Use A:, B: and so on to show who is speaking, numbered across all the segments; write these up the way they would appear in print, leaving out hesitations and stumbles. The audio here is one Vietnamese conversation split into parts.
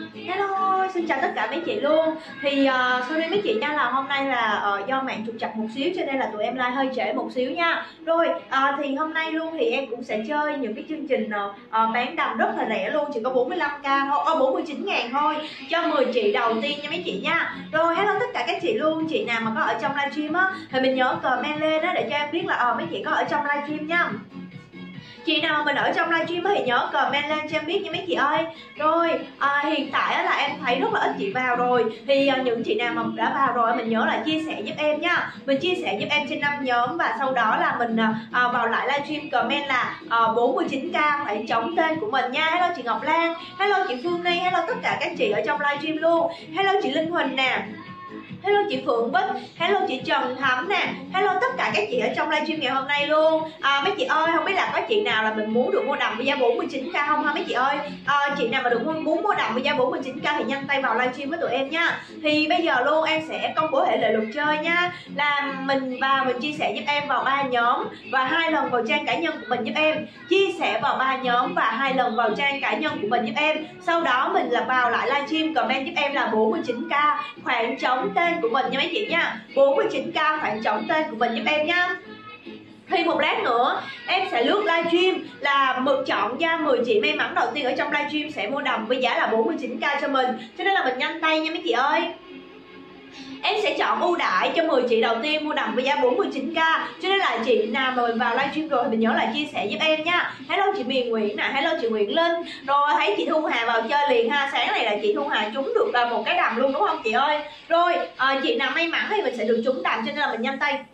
A: Hello, xin chào tất cả mấy chị luôn. Thì sorry mấy chị nha, là hôm nay là do mạng trục trặc một xíu cho nên là tụi em live hơi trễ một xíu nha. Rồi thì hôm nay luôn thì em cũng sẽ chơi những cái chương trình bán đầm rất là rẻ luôn, chỉ có 45k thôi, 49.000 thôi, cho 10 chị đầu tiên nha mấy chị nha. Rồi hello tất cả các chị luôn, chị nào mà có ở trong livestream á thì mình nhớ comment lên đó để cho em biết là mấy chị có ở trong livestream nha. Chị nào mình ở trong livestream thì nhớ comment lên cho em biết nha mấy chị ơi. Rồi hiện tại là em thấy rất là ít chị vào rồi, thì những chị nào mà đã vào rồi mình nhớ là chia sẻ giúp em nha. Mình chia sẻ giúp em trên 5 nhóm và sau đó là mình vào lại livestream comment là 49k phải chống tên của mình nha. Hello chị Ngọc Lan, hello chị Phương Ni, hello tất cả các chị ở trong livestream luôn. Hello chị Linh Huỳnh nè, hello chị Phượng Bích, hello chị Trần Thắm nè, hello tất cả các chị ở trong livestream ngày hôm nay luôn. Mấy chị ơi, không biết là có chị nào là mình muốn được mua đầm với giá 49k không ha mấy chị ơi? Chị nào mà được muốn mua đầm với giá 49k thì nhanh tay vào livestream với tụi em nha. Thì bây giờ luôn em sẽ công bố hệ lệ luật chơi nha. Là mình vào mình chia sẻ giúp em vào 3 nhóm và 2 lần vào trang cá nhân của mình giúp em. Chia sẻ vào 3 nhóm và 2 lần vào trang cá nhân của mình giúp em. Sau đó mình là vào lại livestream comment giúp em là 49k khoảng trống tên của mình nha mấy chị nha. 49k khoảng trống tên của mình giúp em nha. Thì một lát nữa em sẽ lướt livestream là chọn ra 10 chị may mắn đầu tiên ở trong livestream sẽ mua đầm với giá là 49k cho mình, cho nên là mình nhanh tay nha mấy chị ơi. Em sẽ chọn ưu đãi cho 10 chị đầu tiên mua đầm với giá 49k, cho nên là chị nào mà mình vào livestream rồi thì mình nhớ là chia sẻ giúp em nha. Hello chị Miền Nguyễn nè, hello chị Nguyễn Linh. Rồi thấy chị Thu Hà vào chơi liền ha, sáng này là chị Thu Hà trúng được một cái đầm luôn đúng không chị ơi? Rồi chị nào may mắn thì mình sẽ được trúng đầm, cho nên là mình nhanh tay.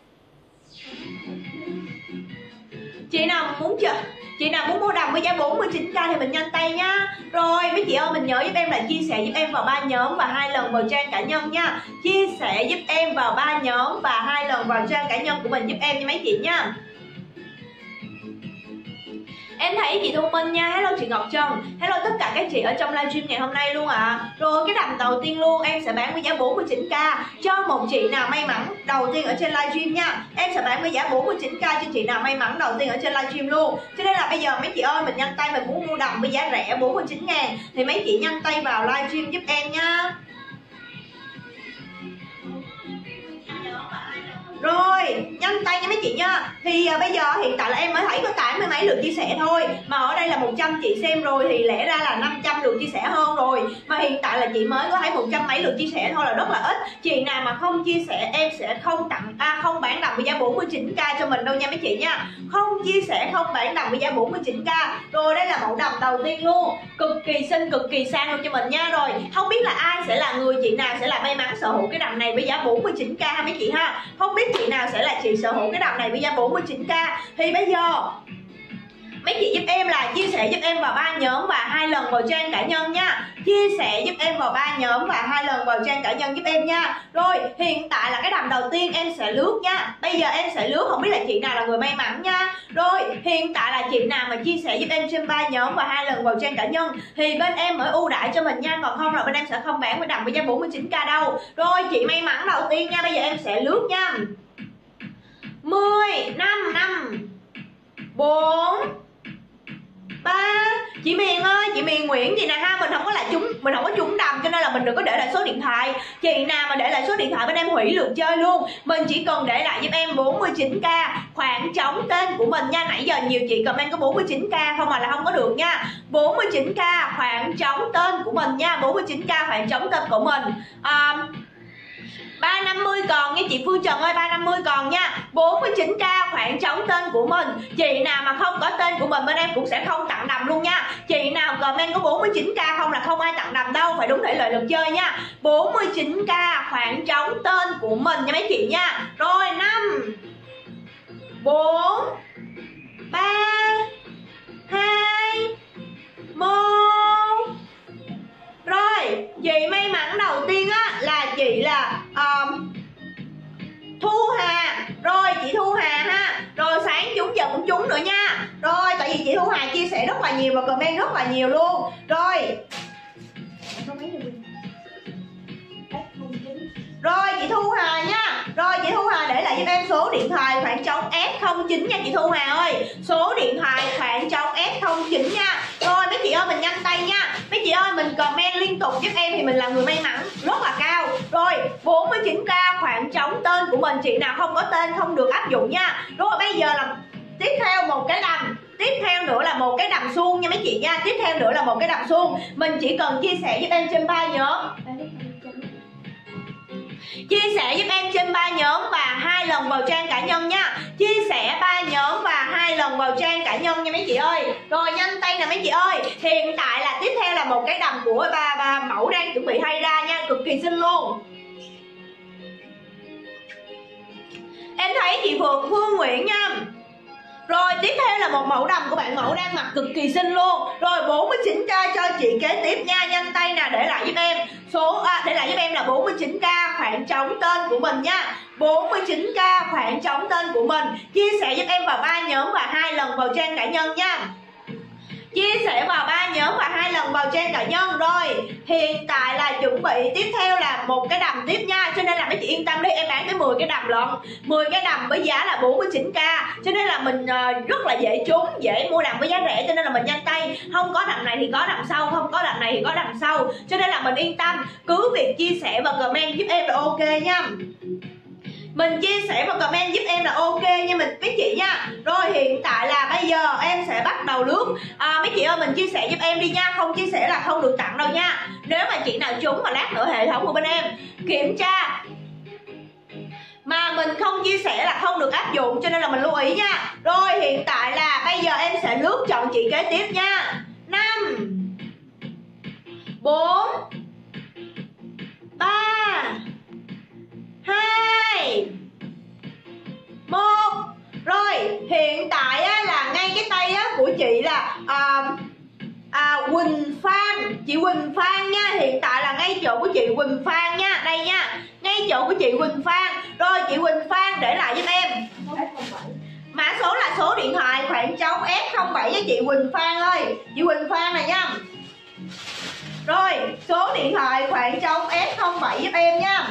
A: Chị nào muốn mua đầm với giá 49k thì mình nhanh tay nhá. Rồi mấy chị ơi, mình nhớ giúp em là chia sẻ giúp em vào 3 nhóm và 2 lần vào trang cá nhân nha. Chia sẻ giúp em vào 3 nhóm và 2 lần vào trang cá nhân của mình giúp em nha mấy chị nha. Em thấy chị Thu Minh nha, hello chị Ngọc Trần, hello tất cả các chị ở trong livestream ngày hôm nay luôn ạ. Rồi cái đầm đầu tiên luôn em sẽ bán với giá 49k cho một chị nào may mắn đầu tiên ở trên livestream nha. Em sẽ bán với giá 49k cho chị nào may mắn đầu tiên ở trên livestream luôn. Cho nên là bây giờ mấy chị ơi, mình nhanh tay, mình muốn mua đầm với giá rẻ 49.000 thì mấy chị nhanh tay vào livestream giúp em nha. Rồi, nhanh tay nha mấy chị nha. Thì bây giờ hiện tại là em mới thấy có 80 mấy lượt chia sẻ thôi, mà ở đây là 100 chị xem rồi thì lẽ ra là 500 lượt chia sẻ hơn rồi. Mà hiện tại là chị mới có thấy 100 mấy lượt chia sẻ thôi là rất là ít. Chị nào mà không chia sẻ em sẽ không bán đầm với giá 49k cho mình đâu nha mấy chị nha. Không chia sẻ, không bán đầm với giá 49k. Rồi đây là mẫu đầm đầu tiên luôn, cực kỳ xinh, cực kỳ sang luôn cho mình nha. Rồi, không biết là ai sẽ là người, chị nào sẽ là may mắn sở hữu cái đầm này với giá 49k ha mấy chị ha. Không biết chị nào sẽ là chị sở hữu cái đầm này với giá 49k thì bây giờ mấy chị giúp em là chia sẻ giúp em vào 3 nhóm và 2 lần vào trang cá nhân nha. Chia sẻ giúp em vào 3 nhóm và 2 lần vào trang cá nhân giúp em nha. Rồi hiện tại là cái đầm đầu tiên em sẽ lướt nha. Bây giờ em sẽ lướt, không biết là chị nào là người may mắn nha. Rồi hiện tại là chị nào mà chia sẻ giúp em trên 3 nhóm và 2 lần vào trang cá nhân thì bên em mới ưu đãi cho mình nha. Còn không là bên em sẽ không bán với đầm với giá 49k đâu. Rồi chị may mắn đầu tiên nha, bây giờ em sẽ lướt nha. 10 5 5 4 3. Chị Miền ơi, chị Miền Nguyễn gì nè ha, mình không có trúng đầm cho nên là mình đừng có để lại số điện thoại. Chị nào mà để lại số điện thoại bên em hủy lượt chơi luôn. Mình chỉ cần để lại giúp em 49k khoảng trống tên của mình nha. Nãy giờ nhiều chị comment có 49k không mà là không có được nha. 49k khoảng trống tên của mình nha, 49k khoảng trống tên của mình. 350 còn nha chị Phương Trần ơi, 350 còn nha. 49k khoảng trống tên của mình. Chị nào mà không có tên của mình bên em cũng sẽ không tặng đầm luôn nha. Chị nào comment có 49k không là không ai tặng đầm đâu, phải đúng thể lệ lượt chơi nha. 49k khoảng trống tên của mình nha mấy chị nha. Rồi 5 4 3 2 1. Rồi chị may mắn đầu tiên á là chị là Thu Hà. Rồi chị Thu Hà ha. Rồi sáng chúng giờ cũng trúng nữa nha. Rồi tại vì chị Thu Hà chia sẻ rất là nhiều và comment rất là nhiều luôn. Rồi Rồi chị Thu Hà nha. Rồi chị Thu Hà để lại giúp em số điện thoại khoảng trống S09 nha chị Thu Hà ơi. Số điện thoại khoảng trống S09 nha. Rồi mấy chị ơi mình nhanh tay nha. Mấy chị ơi, mình comment liên tục giúp em thì mình là người may mắn rất là cao. Rồi 49k khoảng trống tên của mình, chị nào không có tên không được áp dụng nha. Rồi bây giờ là tiếp theo một cái đầm, tiếp theo nữa là một cái đầm suông nha mấy chị nha. Tiếp theo nữa là một cái đầm suông. Mình chỉ cần chia sẻ giúp em trên 3 nhóm. Chia sẻ giúp em trên 3 nhóm và 2 lần vào trang cá nhân nha. Chia sẻ 3 nhóm và 2 lần vào trang cá nhân nha mấy chị ơi. Rồi nhanh tay nè mấy chị ơi. Hiện tại là tiếp theo là một cái đầm của bà mẫu đang chuẩn bị hay ra nha, cực kỳ xinh luôn. Em thấy chị Phương Nguyễn nha. Rồi tiếp theo là một mẫu đầm của bạn mẫu đang mặc cực kỳ xinh luôn. Rồi 49k cho chị kế tiếp nha, nhanh tay nè, để lại giúp em để lại giúp em là 49k khoảng trống tên của mình nha. 49k khoảng trống tên của mình. Chia sẻ giúp em vào 3 nhóm và 2 lần vào trang cá nhân nha. Chia sẻ vào 3 nhóm và 2 lần vào trang cá nhân. Rồi hiện tại là chuẩn bị tiếp theo là một cái đầm tiếp nha, cho nên là mấy chị yên tâm đi, em bán tới 10 cái đầm lận. 10 cái đầm với giá là 49k, cho nên là mình rất là dễ trúng, dễ mua đầm với giá rẻ, cho nên là mình nhanh tay. Không có đầm này thì có đầm sau, không có đầm này thì có đầm sau, cho nên là mình yên tâm, cứ việc chia sẻ và comment giúp em là ok nha. Mình chia sẻ và comment giúp em là ok nha mấy chị nha. Rồi hiện tại là bây giờ em sẽ bắt đầu lướt. Mấy chị ơi mình chia sẻ giúp em đi nha, không chia sẻ là không được tặng đâu nha. Nếu mà chị nào trúng mà lát nữa hệ thống của bên em kiểm tra mà mình không chia sẻ là không được áp dụng, cho nên là mình lưu ý nha. Rồi hiện tại là bây giờ em sẽ lướt chọn chị kế tiếp nha. 5 4 3 2 1. Rồi hiện tại á, là ngay cái tay á, của chị là Quỳnh Phan, chị Quỳnh Phan nha. Hiện tại là ngay chỗ của chị Quỳnh Phan nha, đây nha, ngay chỗ của chị Quỳnh Phan. Rồi chị Quỳnh Phan để lại giúp em mã số là số điện thoại khoảng trống F07 với chị Quỳnh Phan ơi, chị Quỳnh Phan này nha. Rồi số điện thoại khoảng trống F07 giúp em nha.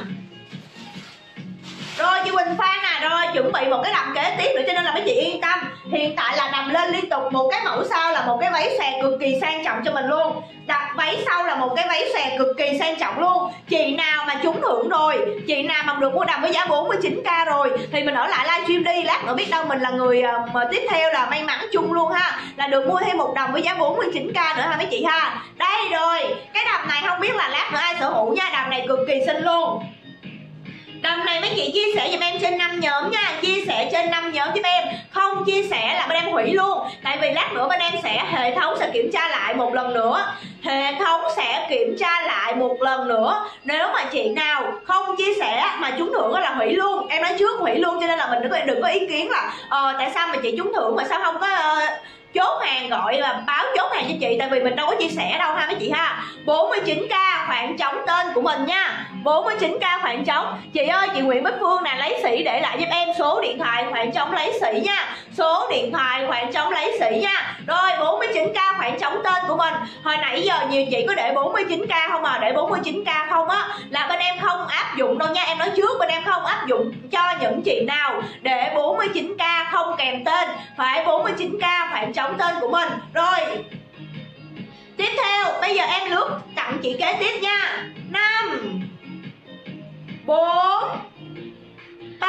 A: Rồi chị Quỳnh Phan nè, rồi chuẩn bị một cái đầm kế tiếp nữa, cho nên là mấy chị yên tâm. Hiện tại là đầm lên liên tục, một cái mẫu sau là một cái váy xòe cực kỳ sang trọng cho mình luôn. Đặt váy sau là một cái váy xòe cực kỳ sang trọng luôn. Chị nào mà trúng thưởng rồi, chị nào mà được mua đầm với giá 49k rồi thì mình ở lại livestream đi, lát nữa biết đâu mình là người mà tiếp theo là may mắn chung luôn ha, là được mua thêm một đầm với giá 49k nữa ha mấy chị ha. Đây rồi, cái đầm này không biết là lát nữa ai sở hữu nha, đầm này cực kỳ xinh luôn. Đầm này mấy chị chia sẻ giùm em trên 5 nhóm nha, chia sẻ trên 5 nhóm giúp em. Không chia sẻ là bên em hủy luôn. Tại vì lát nữa bên em hệ thống sẽ kiểm tra lại một lần nữa. Hệ thống sẽ kiểm tra lại một lần nữa. Nếu mà chị nào không chia sẻ mà trúng thưởng là hủy luôn. Em nói trước hủy luôn, cho nên là mình đừng có ý kiến là tại sao mà chị trúng thưởng mà sao không có chốt hàng, gọi là báo chốt hàng cho chị, tại vì mình đâu có chia sẻ đâu ha mấy chị ha. 49k khoảng trống tên của mình nha, 49k khoảng trống. Chị ơi chị Nguyễn Bích Phương nè, lấy sỉ để lại giúp em số điện thoại khoảng trống lấy sỉ nha, số điện thoại khoảng trống lấy sỉ nha. Rồi 49k khoảng trống tên của mình. Hồi nãy giờ nhiều chị có để 49k không à, để 49k không á là bên em không áp dụng đâu nha. Em nói trước bên em không áp dụng cho những chị nào để 49k không kèm tên, phải 49k khoảng trống tên của mình. Rồi tiếp theo bây giờ em lướt tặng chị kế tiếp nha. 5 4 3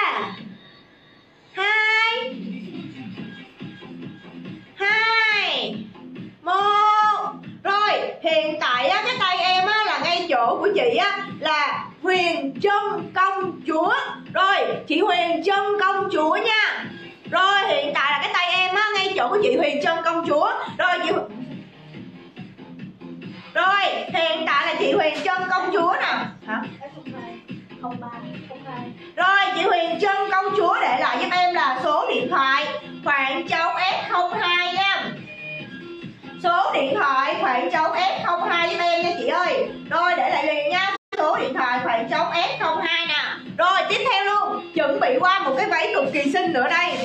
A: 2 1. Rồi hiện tại á, cái tay em á, là ngay chỗ của chị á, là Huyền Trân công chúa. Rồi chị Huyền Trân công chúa nha. Rồi hiện tại là cái tay em á, ngay chỗ của chị Huyền Trân công chúa. Rồi hiện tại là chị Huyền Trân công chúa nè. Hả? 03 02. Rồi chị Huyền Trân công chúa để lại giúp em là số điện thoại khoảng trống F02 nha. Số điện thoại khoảng trống F02 giúp em nha chị ơi. Rồi để lại liền nha, số điện thoại khoảng trống F02 nè. Rồi tiếp theo luôn, chuẩn bị qua một cái váy cực kỳ xinh nữa đây.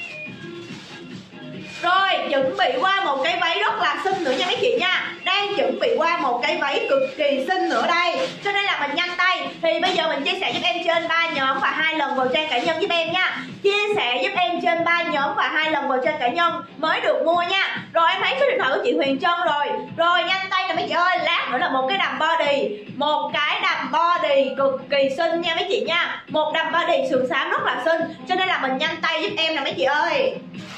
A: Rồi chuẩn bị qua một cái váy rất là xinh nữa nha mấy chị nha. Đang chuẩn bị qua một cái váy cực kỳ xinh nữa đây, cho nên là mình nhanh tay. Thì bây giờ mình chia sẻ giúp em trên 3 nhóm và 2 lần vào trang cá nhân giúp em nha. Chia sẻ giúp em trên 3 nhóm và 2 lần vào trang cá nhân mới được mua nha. Rồi em thấy số điện thoại của chị Huyền Trân rồi. Rồi nhanh tay nè mấy chị nữa là một cái đầm body, một cái đầm body cực kỳ xinh nha mấy chị nha. Một đầm body sườn xám rất là xinh, cho nên là mình nhanh tay giúp em nè mấy chị ơi.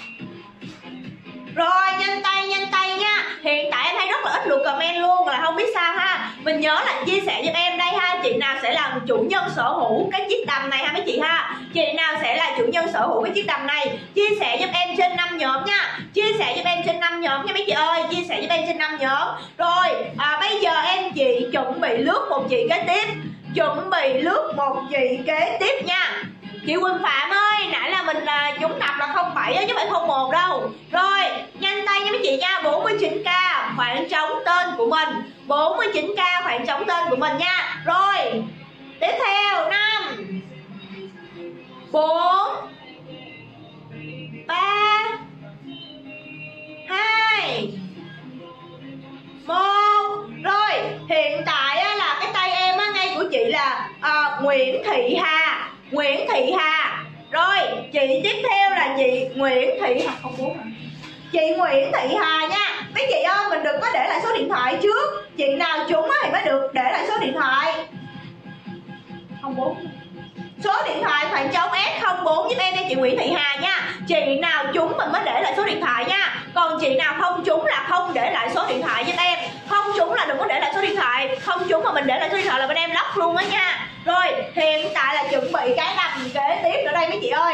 A: Rồi nhanh tay nha. Hiện tại em thấy rất là ít lượt comment luôn, là không biết sao ha. Mình nhớ là chia sẻ giúp em đây ha. Chị nào sẽ là chủ nhân sở hữu cái chiếc đầm này ha mấy chị ha. Chị nào sẽ là chủ nhân sở hữu cái chiếc đầm này, chia sẻ giúp em trên 5 nhóm nha. Chia sẻ giúp em trên 5 nhóm nha mấy chị ơi. Chia sẻ giúp em trên 5 nhóm. Rồi bây giờ em chị chuẩn bị lướt một chị kế tiếp. Chuẩn bị lướt một chị kế tiếp nha. Chị Quỳnh Phạm ơi, nãy là mình trúng đập là 07 chứ phải 01 đâu. Rồi, nhanh tay nha mấy chị nha. 49k khoảng trống tên của mình. 49k khoảng trống tên của mình nha. Rồi, tiếp theo 5 4 3 2 1. Rồi, hiện tại là cái tay em ngay của chị là Nguyễn Thị Hà. Nguyễn Thị Hà. Rồi, chị tiếp theo là chị Nguyễn Thị Hà. Chị Nguyễn Thị Hà nha. Mấy chị ơi, mình đừng có để lại số điện thoại trước. Chị nào trúng thì mới được để lại số điện thoại. 04. Số điện thoại khoảng trống S04 giúp em đây chị Nguyễn Thị Hà nha. Chị nào trúng mình mới để lại số điện thoại nha. Còn chị nào không trúng là không để lại số điện thoại giúp em. Không trúng là đừng có để lại số điện thoại. Không trúng mà mình để lại số điện thoại là bên em lock luôn á nha. Rồi, hiện tại là chuẩn bị cái đầm kế tiếp nữa đây mấy chị ơi.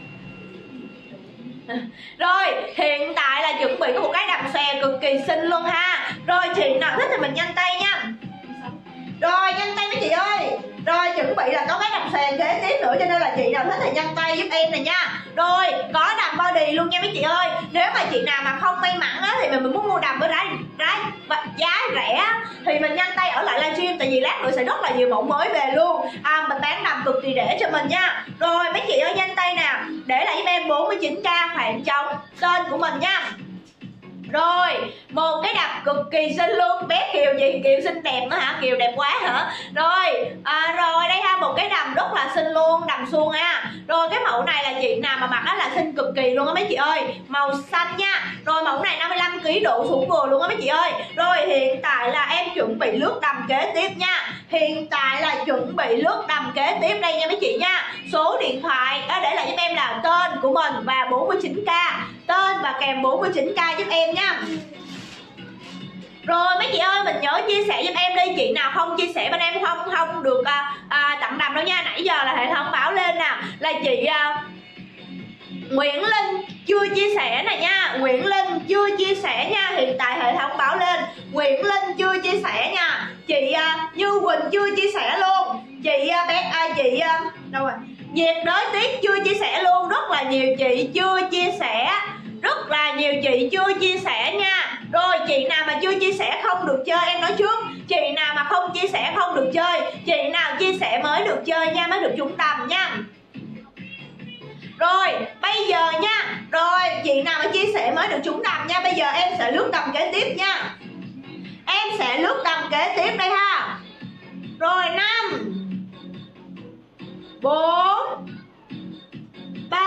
A: Rồi, hiện tại là chuẩn bị có một cái đầm xòe cực kỳ xinh luôn ha. Rồi, chị nào thích thì mình nhanh tay nha. Rồi, nhanh tay mấy chị ơi. Rồi, chuẩn bị là có cái đầm xòe kế tiếp nữa, cho nên là chị nào thích thì nhanh tay giúp em này nha. Rồi, có đầm body luôn nha mấy chị ơi. Nếu mà chị nào mà không may mắn á, thì mình muốn mua đầm với giá rẻ thì mình nhanh tay ở lại livestream, tại vì lát nữa sẽ rất là nhiều mẫu mới về luôn. Mình bán đầm cực kỳ rẻ cho mình nha. Rồi mấy chị ơi, nhanh tay nè, để lại giúp em 49k khoảng trống tên của mình nha. Rồi, một cái đầm cực kỳ xinh luôn. Bé Kiều, chị Kiều xinh đẹp nữa hả? Kiều đẹp quá hả? Rồi, rồi đây ha, một cái đầm rất là xinh luôn, đầm suông ha. Rồi cái mẫu này là chị nào mà mặc đó là xinh cực kỳ luôn á mấy chị ơi. Màu xanh nha. Rồi mẫu này 55kg độ xuống vừa luôn á mấy chị ơi. Rồi hiện tại là em chuẩn bị lướt đầm kế tiếp nha. Hiện tại là chuẩn bị lướt đầm kế tiếp đây nha mấy chị nha. Số điện thoại để lại giúp em là tên của mình và 49k. Tên và kèm 49k giúp em nha. Rồi mấy chị ơi, mình nhớ chia sẻ giúp em đi. Chị nào không chia sẻ bên em không được tặng đầm đâu nha. Nãy giờ là hệ thống báo lên nè, là chị Nguyễn Linh chưa chia sẻ này nha. Nguyễn Linh chưa chia sẻ nha. Hiện tại hệ thống báo lên Nguyễn Linh chưa chia sẻ nha. Chị Như Quỳnh chưa chia sẻ luôn. Chị đâu rồi, Nhiệt Đới Tiết chưa chia sẻ luôn. Rất là nhiều chị chưa chia sẻ. Rất là nhiều chị chưa chia sẻ nha. Rồi chị nào mà chưa chia sẻ không được chơi, em nói trước. Chị nào mà không chia sẻ không được chơi. Chị nào chia sẻ mới được chơi nha, mới được trúng đầm nha. Rồi bây giờ nha. Rồi chị nào mà chia sẻ mới được trúng đầm nha. Bây giờ em sẽ lướt đầm kế tiếp nha. Em sẽ lướt đầm kế tiếp đây ha. Rồi 5 4 3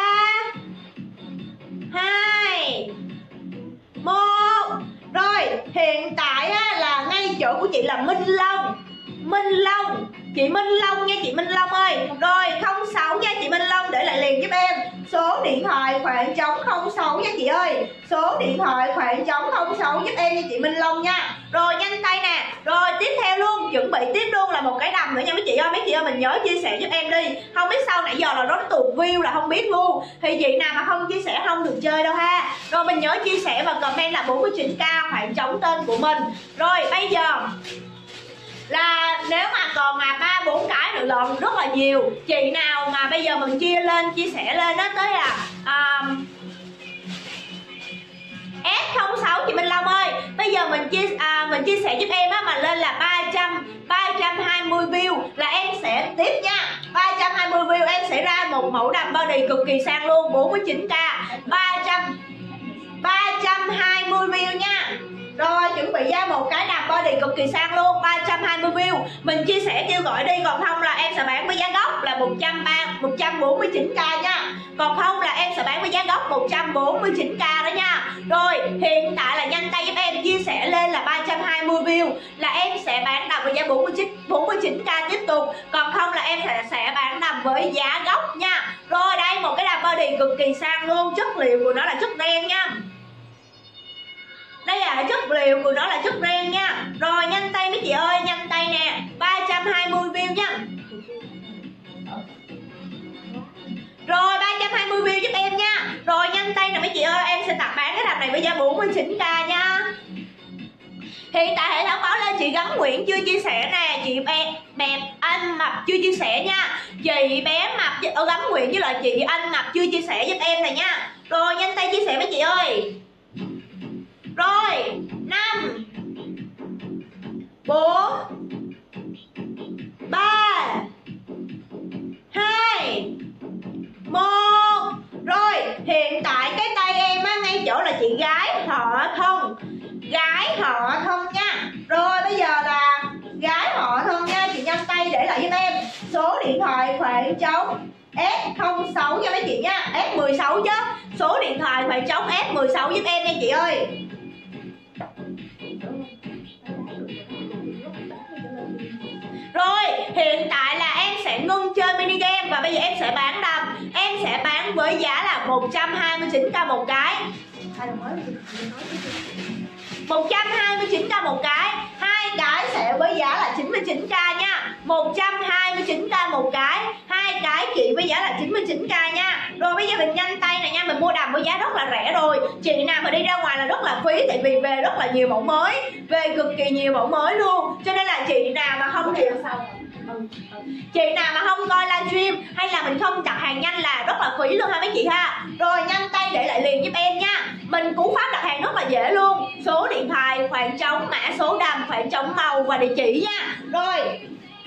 A: 2 1. Rồi hiện tại là ngay chỗ của chị là Minh Long. Chị Minh Long nha chị Minh Long ơi. Rồi 06 nha chị Minh Long, để lại liền giúp em số điện thoại khoảng trống 06 nha chị ơi. Số điện thoại khoảng trống 06 giúp em nha chị Minh Long nha. Rồi nhanh tay nè. Rồi tiếp theo luôn, chuẩn bị tiếp luôn là một cái đầm nữa nha mấy chị ơi. Mấy chị ơi mình nhớ chia sẻ giúp em đi. Không biết sau nãy giờ là nó tụt view là không biết luôn. Thì chị nào mà không chia sẻ không được chơi đâu ha. Rồi mình nhớ chia sẻ và comment là 49k khoảng trống tên của mình. Rồi bây giờ là nếu mà còn 3-4 cái nữa lần rất là nhiều. Chị nào mà bây giờ mình chia sẻ lên đó tới là S06 chị Minh Long ơi. Bây giờ mình chia sẻ giúp em á, mà lên là 320 view là em sẽ tiếp nha. 320 view em sẽ ra một mẫu đầm body cực kỳ sang luôn, 49k. 320 view nha. Rồi chuẩn bị ra một cái đầm body cực kỳ sang luôn, 320 view. Mình chia sẻ kêu gọi đi, còn không là em sẽ bán với giá gốc là 149k nha. Còn không là em sẽ bán với giá gốc 149k đó nha. Rồi hiện tại là nhanh tay giúp em chia sẻ lên là 320 view là em sẽ sẽ bán đầm với giá 49k tiếp tục, còn không là em sẽ bán đầm với giá gốc nha. Rồi đây một cái đầm body cực kỳ sang luôn, chất liệu của nó là chất ren nha. Đây là chất liệu của nó là chất ren nha. Rồi nhanh tay mấy chị ơi, nhanh tay nè, 320 view nha. Rồi 320 view giúp em nha. Rồi nhanh tay nè mấy chị ơi, em sẽ tập bán cái đầm này với giá 49k nha. Hiện tại hệ thống báo lên chị Gắn Nguyễn chưa chia sẻ nè, chị đẹp anh mập chưa chia sẻ nha. Chị bé mập ở Gắn Nguyễn với lại chị anh mập chưa chia sẻ giúp em này nha. Rồi nhanh tay chia sẻ mấy chị ơi. Rồi 5 4 3 2 1. Rồi hiện tại cái tay em á, ngay chỗ là chị gái họ Thông, gái họ Thông nha. Rồi bây giờ là gái họ Thông nha, chị nhanh tay để lại giúp em số điện thoại khoảng trống S06 cho mấy chị nha, S16 chứ, số điện thoại khoảng trống S16 giúp em nha chị ơi. Rồi hiện tại là em sẽ ngưng chơi mini game và bây giờ em sẽ bán đầm. Em sẽ bán với giá là 129k một cái, 129k một cái. Hai cái sẽ với giá là 99k nha, 129k một cái. Hai cái chị với giá là 99k nha. Rồi bây giờ mình nhanh tay này nha, mình mua đầm với giá rất là rẻ rồi. Chị nào mà đi ra ngoài là rất là phí, tại vì về rất là nhiều mẫu mới, về cực kỳ nhiều mẫu mới luôn. Cho nên là chị nào mà không chịu chị nào mà không coi livestream hay là mình không đặt hàng nhanh là rất là phí luôn ha mấy chị ha. Rồi nhanh tay để lại liền giúp em nha. Mình cú pháp đặt hàng rất là dễ luôn, số điện thoại, khoảng trống, mã số đầm, khoảng trống màu và địa chỉ nha. Rồi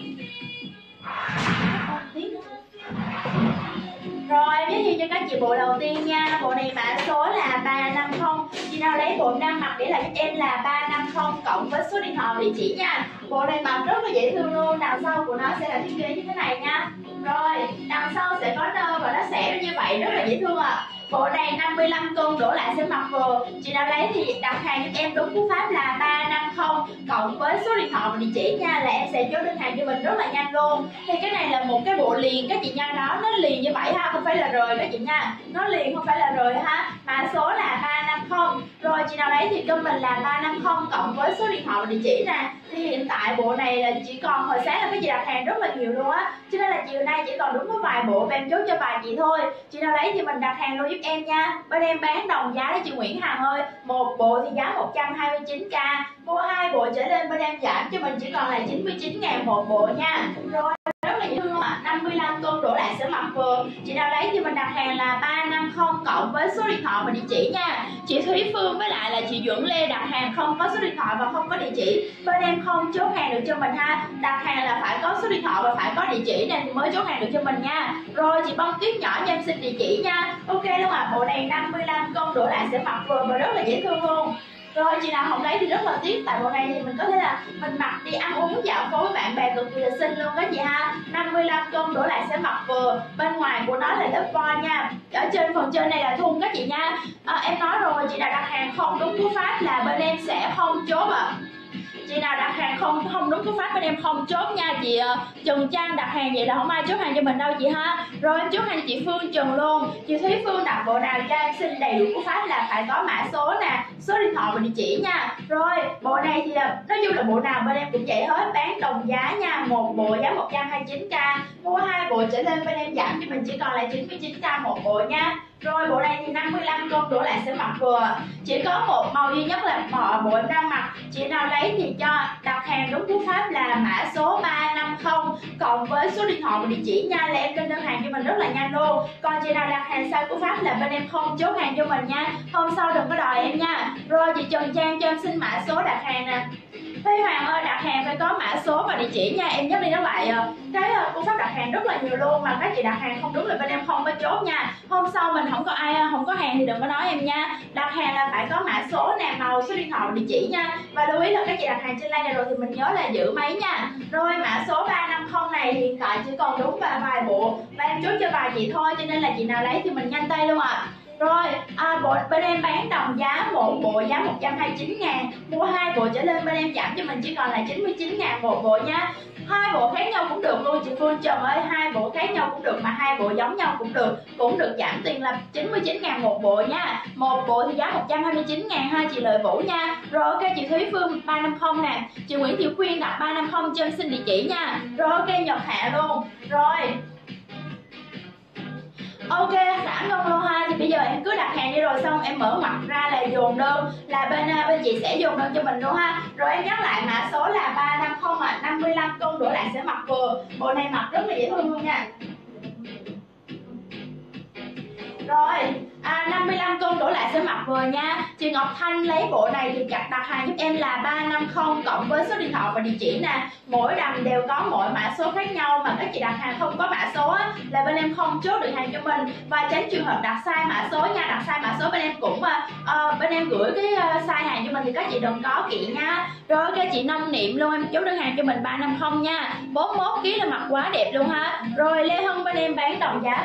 A: Rồi em giới thiệu cho các chị bộ đầu tiên nha. Bộ này mã số là 350. Chị nào lấy bộ nam mặc để lại giúp em là 350 cộng với số điện thoại và địa chỉ nha. Bộ này mặc rất là dễ thương luôn. Đằng sau của nó sẽ là thiết kế như thế này nha. Rồi đằng sau sẽ có nơ và nó sẽ như vậy, rất là dễ thương ạ. Bộ này 55 cân đổ lại sẽ mặc vừa. Chị nào lấy thì đặt hàng giúp em đúng cú pháp là 350 cộng với số điện thoại và địa chỉ nha, là em sẽ chốt đơn hàng cho mình rất là nhanh luôn. Thì cái này là một cái bộ liền các chị nha, nó liền như vậy ha, không phải là rời các chị nha, nó liền không phải là rời ha. Mã số là 350. Rồi chị nào lấy thì comment là 350 cộng với số điện thoại và địa chỉ nè. Thì hiện tại bộ này là chỉ còn hồi sáng là các chị đặt hàng rất là nhiều luôn á, cho nên là chiều nay chỉ còn đúng có vài bộ và em chốt cho vài chị thôi. Chị nào lấy thì mình đặt hàng luôn giúp em nha. Bên em bán đồng giá đó chị Nguyễn Hằng ơi. Một bộ thì giá 129k, mua 2 bộ trở lên bên em giảm cho mình chỉ còn là 99.000 một bộ nha. Rồi rất là dễ thương ạ, 55 cân đổ lại sẽ mặc vừa. Chị nào lấy thì mình đặt hàng là 350 cộng với số điện thoại và địa chỉ nha. Chị Thúy Phương với lại là chị Duẩn Lê đặt hàng không có số điện thoại và không có địa chỉ, bên em không chốt hàng được cho mình ha. Đặt hàng là phải có số điện thoại và phải có địa chỉ nè thì mới chốt hàng được cho mình nha. Rồi chị Bông Tuyết nhỏ cho em xin địa chỉ nha. Ok luôn ạ, bộ này 55 cân đổ lại sẽ mặc vừa và rất là dễ thương luôn. Rồi chị nào không lấy thì rất là tiếc, tại bộ này thì mình có thể là mình mặc đi ăn uống dạo phố với bạn bè cực kỳ là xinh luôn các chị ha. 55 cân đổ lại sẽ mặc vừa, bên ngoài của nó là lớp voi nha, ở trên phần trên này là thun các chị nha. Em nói rồi, chị nào đặt hàng không đúng cú pháp là bên em sẽ không chốt ạ. Chị nào đặt hàng không đúng cú pháp bên em không chốt nha. Chị Trần Trang đặt hàng vậy là không ai chốt hàng cho mình đâu chị ha. Rồi em chốt hàng cho chị Phương Trần luôn. Chị Thúy Phương đặt bộ nào cho em xin đầy đủ cú pháp là phải có mã số nè, số điện thoại và địa chỉ nha. Rồi bộ này thì nói chung là bộ nào bên em cũng vậy hết, bán đồng giá nha. Một bộ giá 129k, mua 2 bộ trở lên bên em giảm cho mình chỉ còn là 99k một bộ nha. Rồi bộ này thì 55 cân đổ lại sẽ mặc vừa. Chỉ có một màu duy nhất là bộ em đang mặc. Chị nào lấy thì cho đặt hàng đúng cú pháp là mã số 350 cộng với số điện thoại và địa chỉ nha, là em lên đơn hàng cho mình rất là nhanh luôn. Còn chị nào đặt hàng sai cú pháp là bên em không chốt hàng cho mình nha, hôm sau đừng có đòi em nha. Rồi chị Trần Trang cho em xin mã số đặt hàng nè. Thúy Hoàng ơi, đặt hàng phải có mã số và địa chỉ nha, em nhớ đi nói lại. Cái cú pháp đặt hàng rất là nhiều luôn mà các chị đặt hàng không đúng là bên em không có chốt nha. Hôm sau mình không có hàng thì đừng có nói em nha. Đặt hàng là phải có mã số nè, màu, số điện thoại và địa chỉ nha. Và lưu ý là các chị đặt hàng trên live này rồi thì mình nhớ là giữ máy nha. Rồi mã số 350 này hiện tại chỉ còn đúng vài bộ và em chốt cho vài chị thôi, cho nên là chị nào lấy thì mình nhanh tay luôn ạ.
B: Rồi bên em bán đồng giá một bộ giá 129.000, mua 2 bộ trở lên bên em giảm cho mình chỉ còn là 99.000 một bộ nha. 2 bộ khác nhau cũng được luôn chị Phương Trần ơi, 2 bộ khác nhau cũng được mà 2 bộ giống nhau cũng được giảm tiền là 99.000 một bộ nha. Một bộ thì giá 129.000 ha chị Lợi Vũ nha. Rồi ok chị Thúy Phương 350 nè, chị Nguyễn Thị Khuyên đặt 350 cho em xin địa chỉ nha. Rồi ok Nhật Hạ luôn. Rồi ok Khả Ngân luôn ha, thì bây giờ em cứ đặt hàng đi rồi xong em mở ngoặc ra là dồn đơn, là bên chị sẽ dồn đơn cho mình luôn ha. Rồi em nhắc lại mã số là 350 ạ, 55 cân đổ lại sẽ mặc vừa. Bộ này mặc rất là dễ thương luôn nha. Rồi 55 cân đổ lại sẽ mặc vừa nha. Chị Ngọc Thanh lấy bộ này thì đặt hàng giúp em là 350 cộng với số điện thoại và địa chỉ nè. Mỗi đầm đều có mỗi mã số khác nhau, mà các chị đặt hàng không có mã số á, là bên em không chốt được hàng cho mình. Và tránh trường hợp đặt sai mã số nha, đặt sai mã số bên em cũng bên em gửi cái sai hàng cho mình thì các chị đừng có kiện nha. Rồi các chị Nông Niệm luôn, em chốt đơn hàng cho mình 350 nha. 41 kg là mặc quá đẹp luôn ha. Rồi Lê Hân bên em bán đồng giá,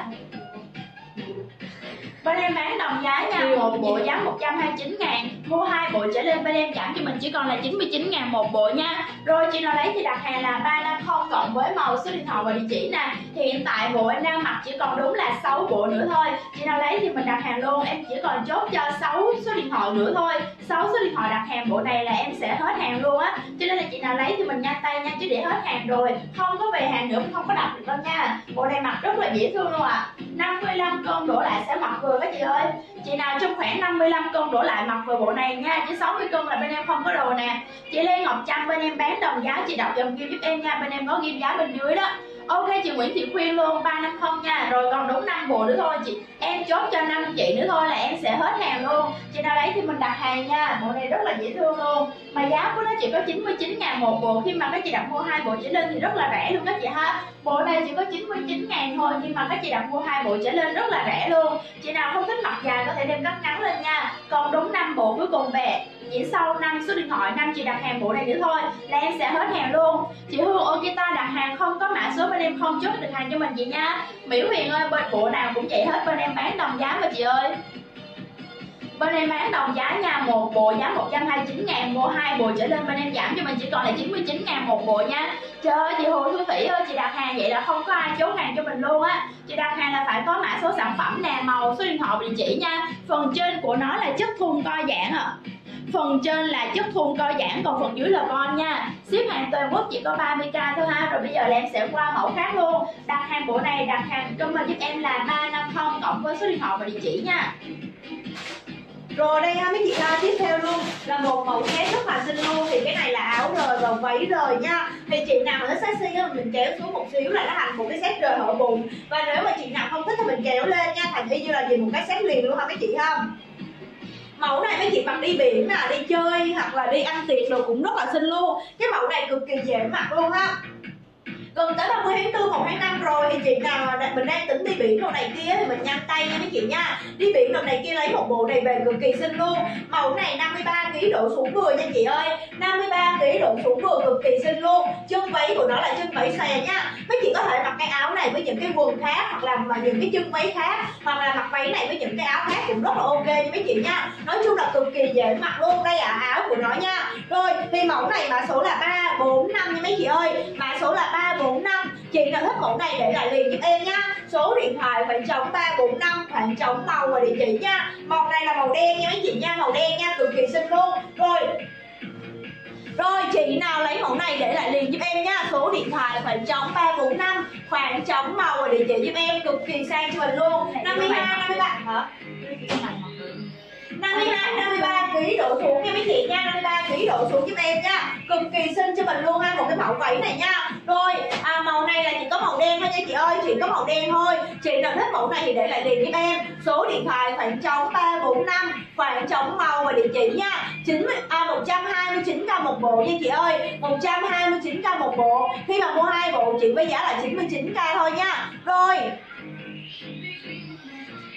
B: bên em bán đồng giá nha, một bộ giá 129.000, mua 2 bộ trở lên bên em giảm cho mình chỉ còn là 99.000 một bộ nha. Rồi chị nào lấy thì đặt hàng là 350 cộng với màu số điện thoại và địa chỉ nè. Thì hiện tại bộ em đang mặc chỉ còn đúng là 6 bộ nữa thôi. Chị nào lấy thì mình đặt hàng luôn, em chỉ còn chốt cho 6 số điện thoại nữa thôi. 6 số điện thoại đặt hàng bộ này là em sẽ hết hàng luôn á. Cho nên là chị nào lấy thì mình nhanh tay nha, chứ để hết hàng rồi không có về hàng nữa, không có đặt được đâu nha. Bộ này mặc rất là dễ thương luôn ạ. 55 cân đổ lại sẽ mặc vừa các chị ơi. Chị nào trong khoảng 55 cân đổ lại mặc vừa bộ này nha, chứ 60 cân là bên em không có đồ nè. Chị Lê Ngọc Trâm bên em bán đồng giá, chị đọc dòng ghi giúp em nha, bên em có ghi giá bên dưới đó. Ok chị Nguyễn Thị Khuyên luôn 350 nha. Rồi còn đúng 5 bộ nữa thôi chị, em chốt cho 5 chị nữa thôi là em sẽ hết hàng luôn. Chị nào lấy thì mình đặt hàng nha. Bộ này rất là dễ thương luôn, mà giá của nó chỉ có 99.000 một bộ. Khi mà các chị đặt mua 2 bộ trở lên thì rất là rẻ luôn các chị ha. Bộ này chỉ có 99.000 thôi, nhưng mà các chị đặt mua 2 bộ trở lên rất là rẻ luôn. Chị nào không thích mặc dài có thể đem cắt ngắn lên nha. Còn đúng 5 bộ cuối cùng về, chỉ sau 5 số điện thoại, 5 chị đặt hàng bộ này nữa thôi là em sẽ hết hàng luôn. Chị Hương Okita đặt hàng không có mã số bên em không chốt được hàng cho mình chị nha. Miễu Huyền ơi, bên bộ nào cũng vậy hết, bên em bán đồng giá mà chị ơi. Bên em bán đồng giá nha, một bộ giá 129.000, mua 2 bộ trở lên bên em giảm cho mình chỉ còn là 99.000 một bộ nha. Trời ơi chị Hồ Thu Thủy ơi, chị đặt hàng vậy là không có ai chốt hàng cho mình luôn á. Chị đặt hàng là phải có mã số sản phẩm nè, màu, số điện thoại, địa chỉ nha. Phần trên của nó là chất thun co giãn ạ. Phần trên là chất thun co giãn, còn phần dưới là con nha. Ship hàng toàn quốc chỉ có 30k thôi ha. Rồi bây giờ là em sẽ qua mẫu khác luôn. Đặt hàng bộ này, đặt hàng comment giúp em là 350 cộng với số điện thoại và địa chỉ nha.
A: Rồi đây ha mấy chị ha, tiếp theo luôn là một mẫu khác rất là xinh luôn. Thì cái này là áo rời và váy rời nha. Thì chị nào mà nó sexy á, mình kéo xuống một xíu là nó thành một cái set rời hở bụng. Và nếu mà chị nào không thích thì mình kéo lên nha, thành y như là gì một cái set liền luôn ha mấy chị ha. Mẫu này mấy chị mặc đi biển nè, đi chơi hoặc là đi ăn tiệc đồ cũng rất là xinh luôn. Cái mẫu này cực kỳ dễ mặc luôn ha. Gần tới 30 tháng 4, 1 tháng 5 rồi thì chị nào mình đang tính đi biển đồ này kia thì mình nhanh tay nha mấy chị nha. Đi biển đồ này kia lấy một bộ này về cực kỳ xinh luôn. Mẫu này 53kg độ xuống vừa nha chị ơi. 53kg độ xuống vừa cực kỳ xinh luôn. Chân váy của nó là chân váy xòe nha. Mấy chị có thể mặc cái áo này với những cái quần khác, hoặc là những cái chân váy khác, hoặc là mặc váy này với những cái áo khác cũng rất là ok nha mấy chị nha. Nói chung là cực kỳ dễ mặc luôn. Đây là áo của nó nha. Rồi thì mẫu này mã số là 345 nha mấy chị ơi. Mã số là 345. Chị nào thích mẫu này để lại liền giúp em nha. Số điện thoại khoảng trống 345, khoảng trống màu và địa chỉ nha. Màu này là màu đen nha mấy chị nha, màu đen nha, cực kỳ xinh luôn. Rồi chị nào lấy mẫu này để lại liền giúp em nha. Số điện thoại khoảng trống 345, khoảng trống màu và địa chỉ giúp em, cực kỳ sang cho mình luôn. 52, 53 hả? 52, 53kg độ xuống nha mấy chị nha. 53kg độ xuống giúp em nha, cực kỳ xinh cho mình luôn ha, một cái mẫu váy này nha. Rồi màu này là chỉ có màu đen thôi nha chị ơi, chỉ có màu đen thôi. Chị nào thích mẫu này thì để lại liền giúp em. Số điện thoại khoảng trống 345, khoảng trống màu và địa chỉ nha. 129k một bộ nha chị ơi, 129k một bộ. Khi mà mua 2 bộ chị với giá là 99k thôi nha. Rồi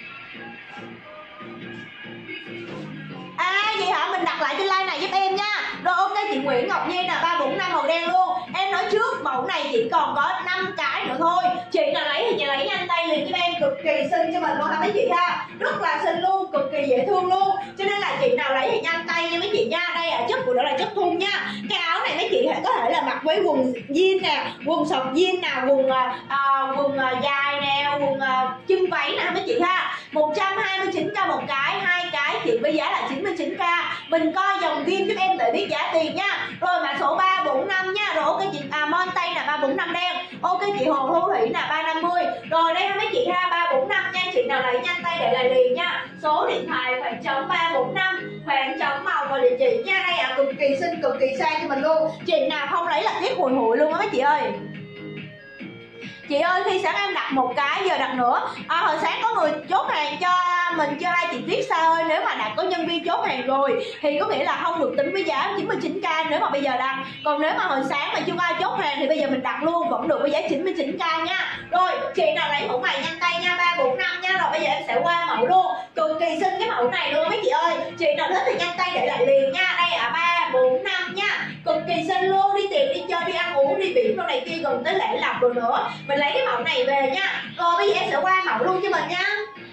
A: vậy hả, mình đặt lại trên like này giúp em nha. Rồi ok chị Nguyễn Ngọc Nhi là 345 màu đen luôn. Em nói trước mẫu này chỉ còn có 5 cái nữa thôi. Chị nào lấy thì chị lấy nhanh tay liền giúp em, cực kỳ xinh cho mình luôn ha mấy chị ha. Rất là xinh luôn, cực kỳ dễ thương luôn. Cho nên là chị nào lấy thì nhanh tay nha mấy chị nha. Đây là chất của nó là chất thun nha. Cái áo này mấy chị có thể là mặc với quần jean nè, quần sọt jean nè, quần dài nè, quần chân váy nè mấy chị ha. 129k một cái, 2 cái chị với giá là 99k. Mình coi dòng ghim giúp em để biết giá tiền nha. Rồi mã số 345 nha. Rồi ok chị Mon Tây là 345 đen. Ok chị Hồ Thu Thủy là 350. Rồi đây mấy chị ha, 345 nha. Chị nào lấy nhanh tay để lại liền nha. Số điện thoại khoảng trống 345, khoảng trống màu và địa chỉ nha. Đây cực kỳ xinh, cực kỳ sang cho mình luôn. Chị nào không lấy là tiếc hùi hụi luôn á mấy chị ơi. Chị ơi khi sáng em đặt một cái giờ đặt nữa. Hồi sáng có người chốt hàng cho mình chưa ai chị Tuyết Sa ơi. Nếu mà đã có nhân viên chốt hàng rồi thì có nghĩa là không được tính với giá 99k nếu mà bây giờ đặt. Còn nếu mà hồi sáng mà chưa ai chốt hàng thì bây giờ mình đặt luôn vẫn được với giá 99k nha. Rồi chị nào lấy mẫu này nhanh tay nha, 345 nha. Rồi bây giờ em sẽ qua mẫu luôn. Cực kỳ xinh cái mẫu này luôn mấy chị ơi. Chị nào thích thì nhanh tay để lại liền nha. Đây 345 nha. Cực kỳ xinh luôn, đi tiệc, đi chơi, đi ăn uống, đi biển đồ này kia, gần tới lễ lọc rồi nữa. Mình lấy cái mẫu này về nha. Rồi bây giờ em sẽ qua mẫu luôn cho mình nha.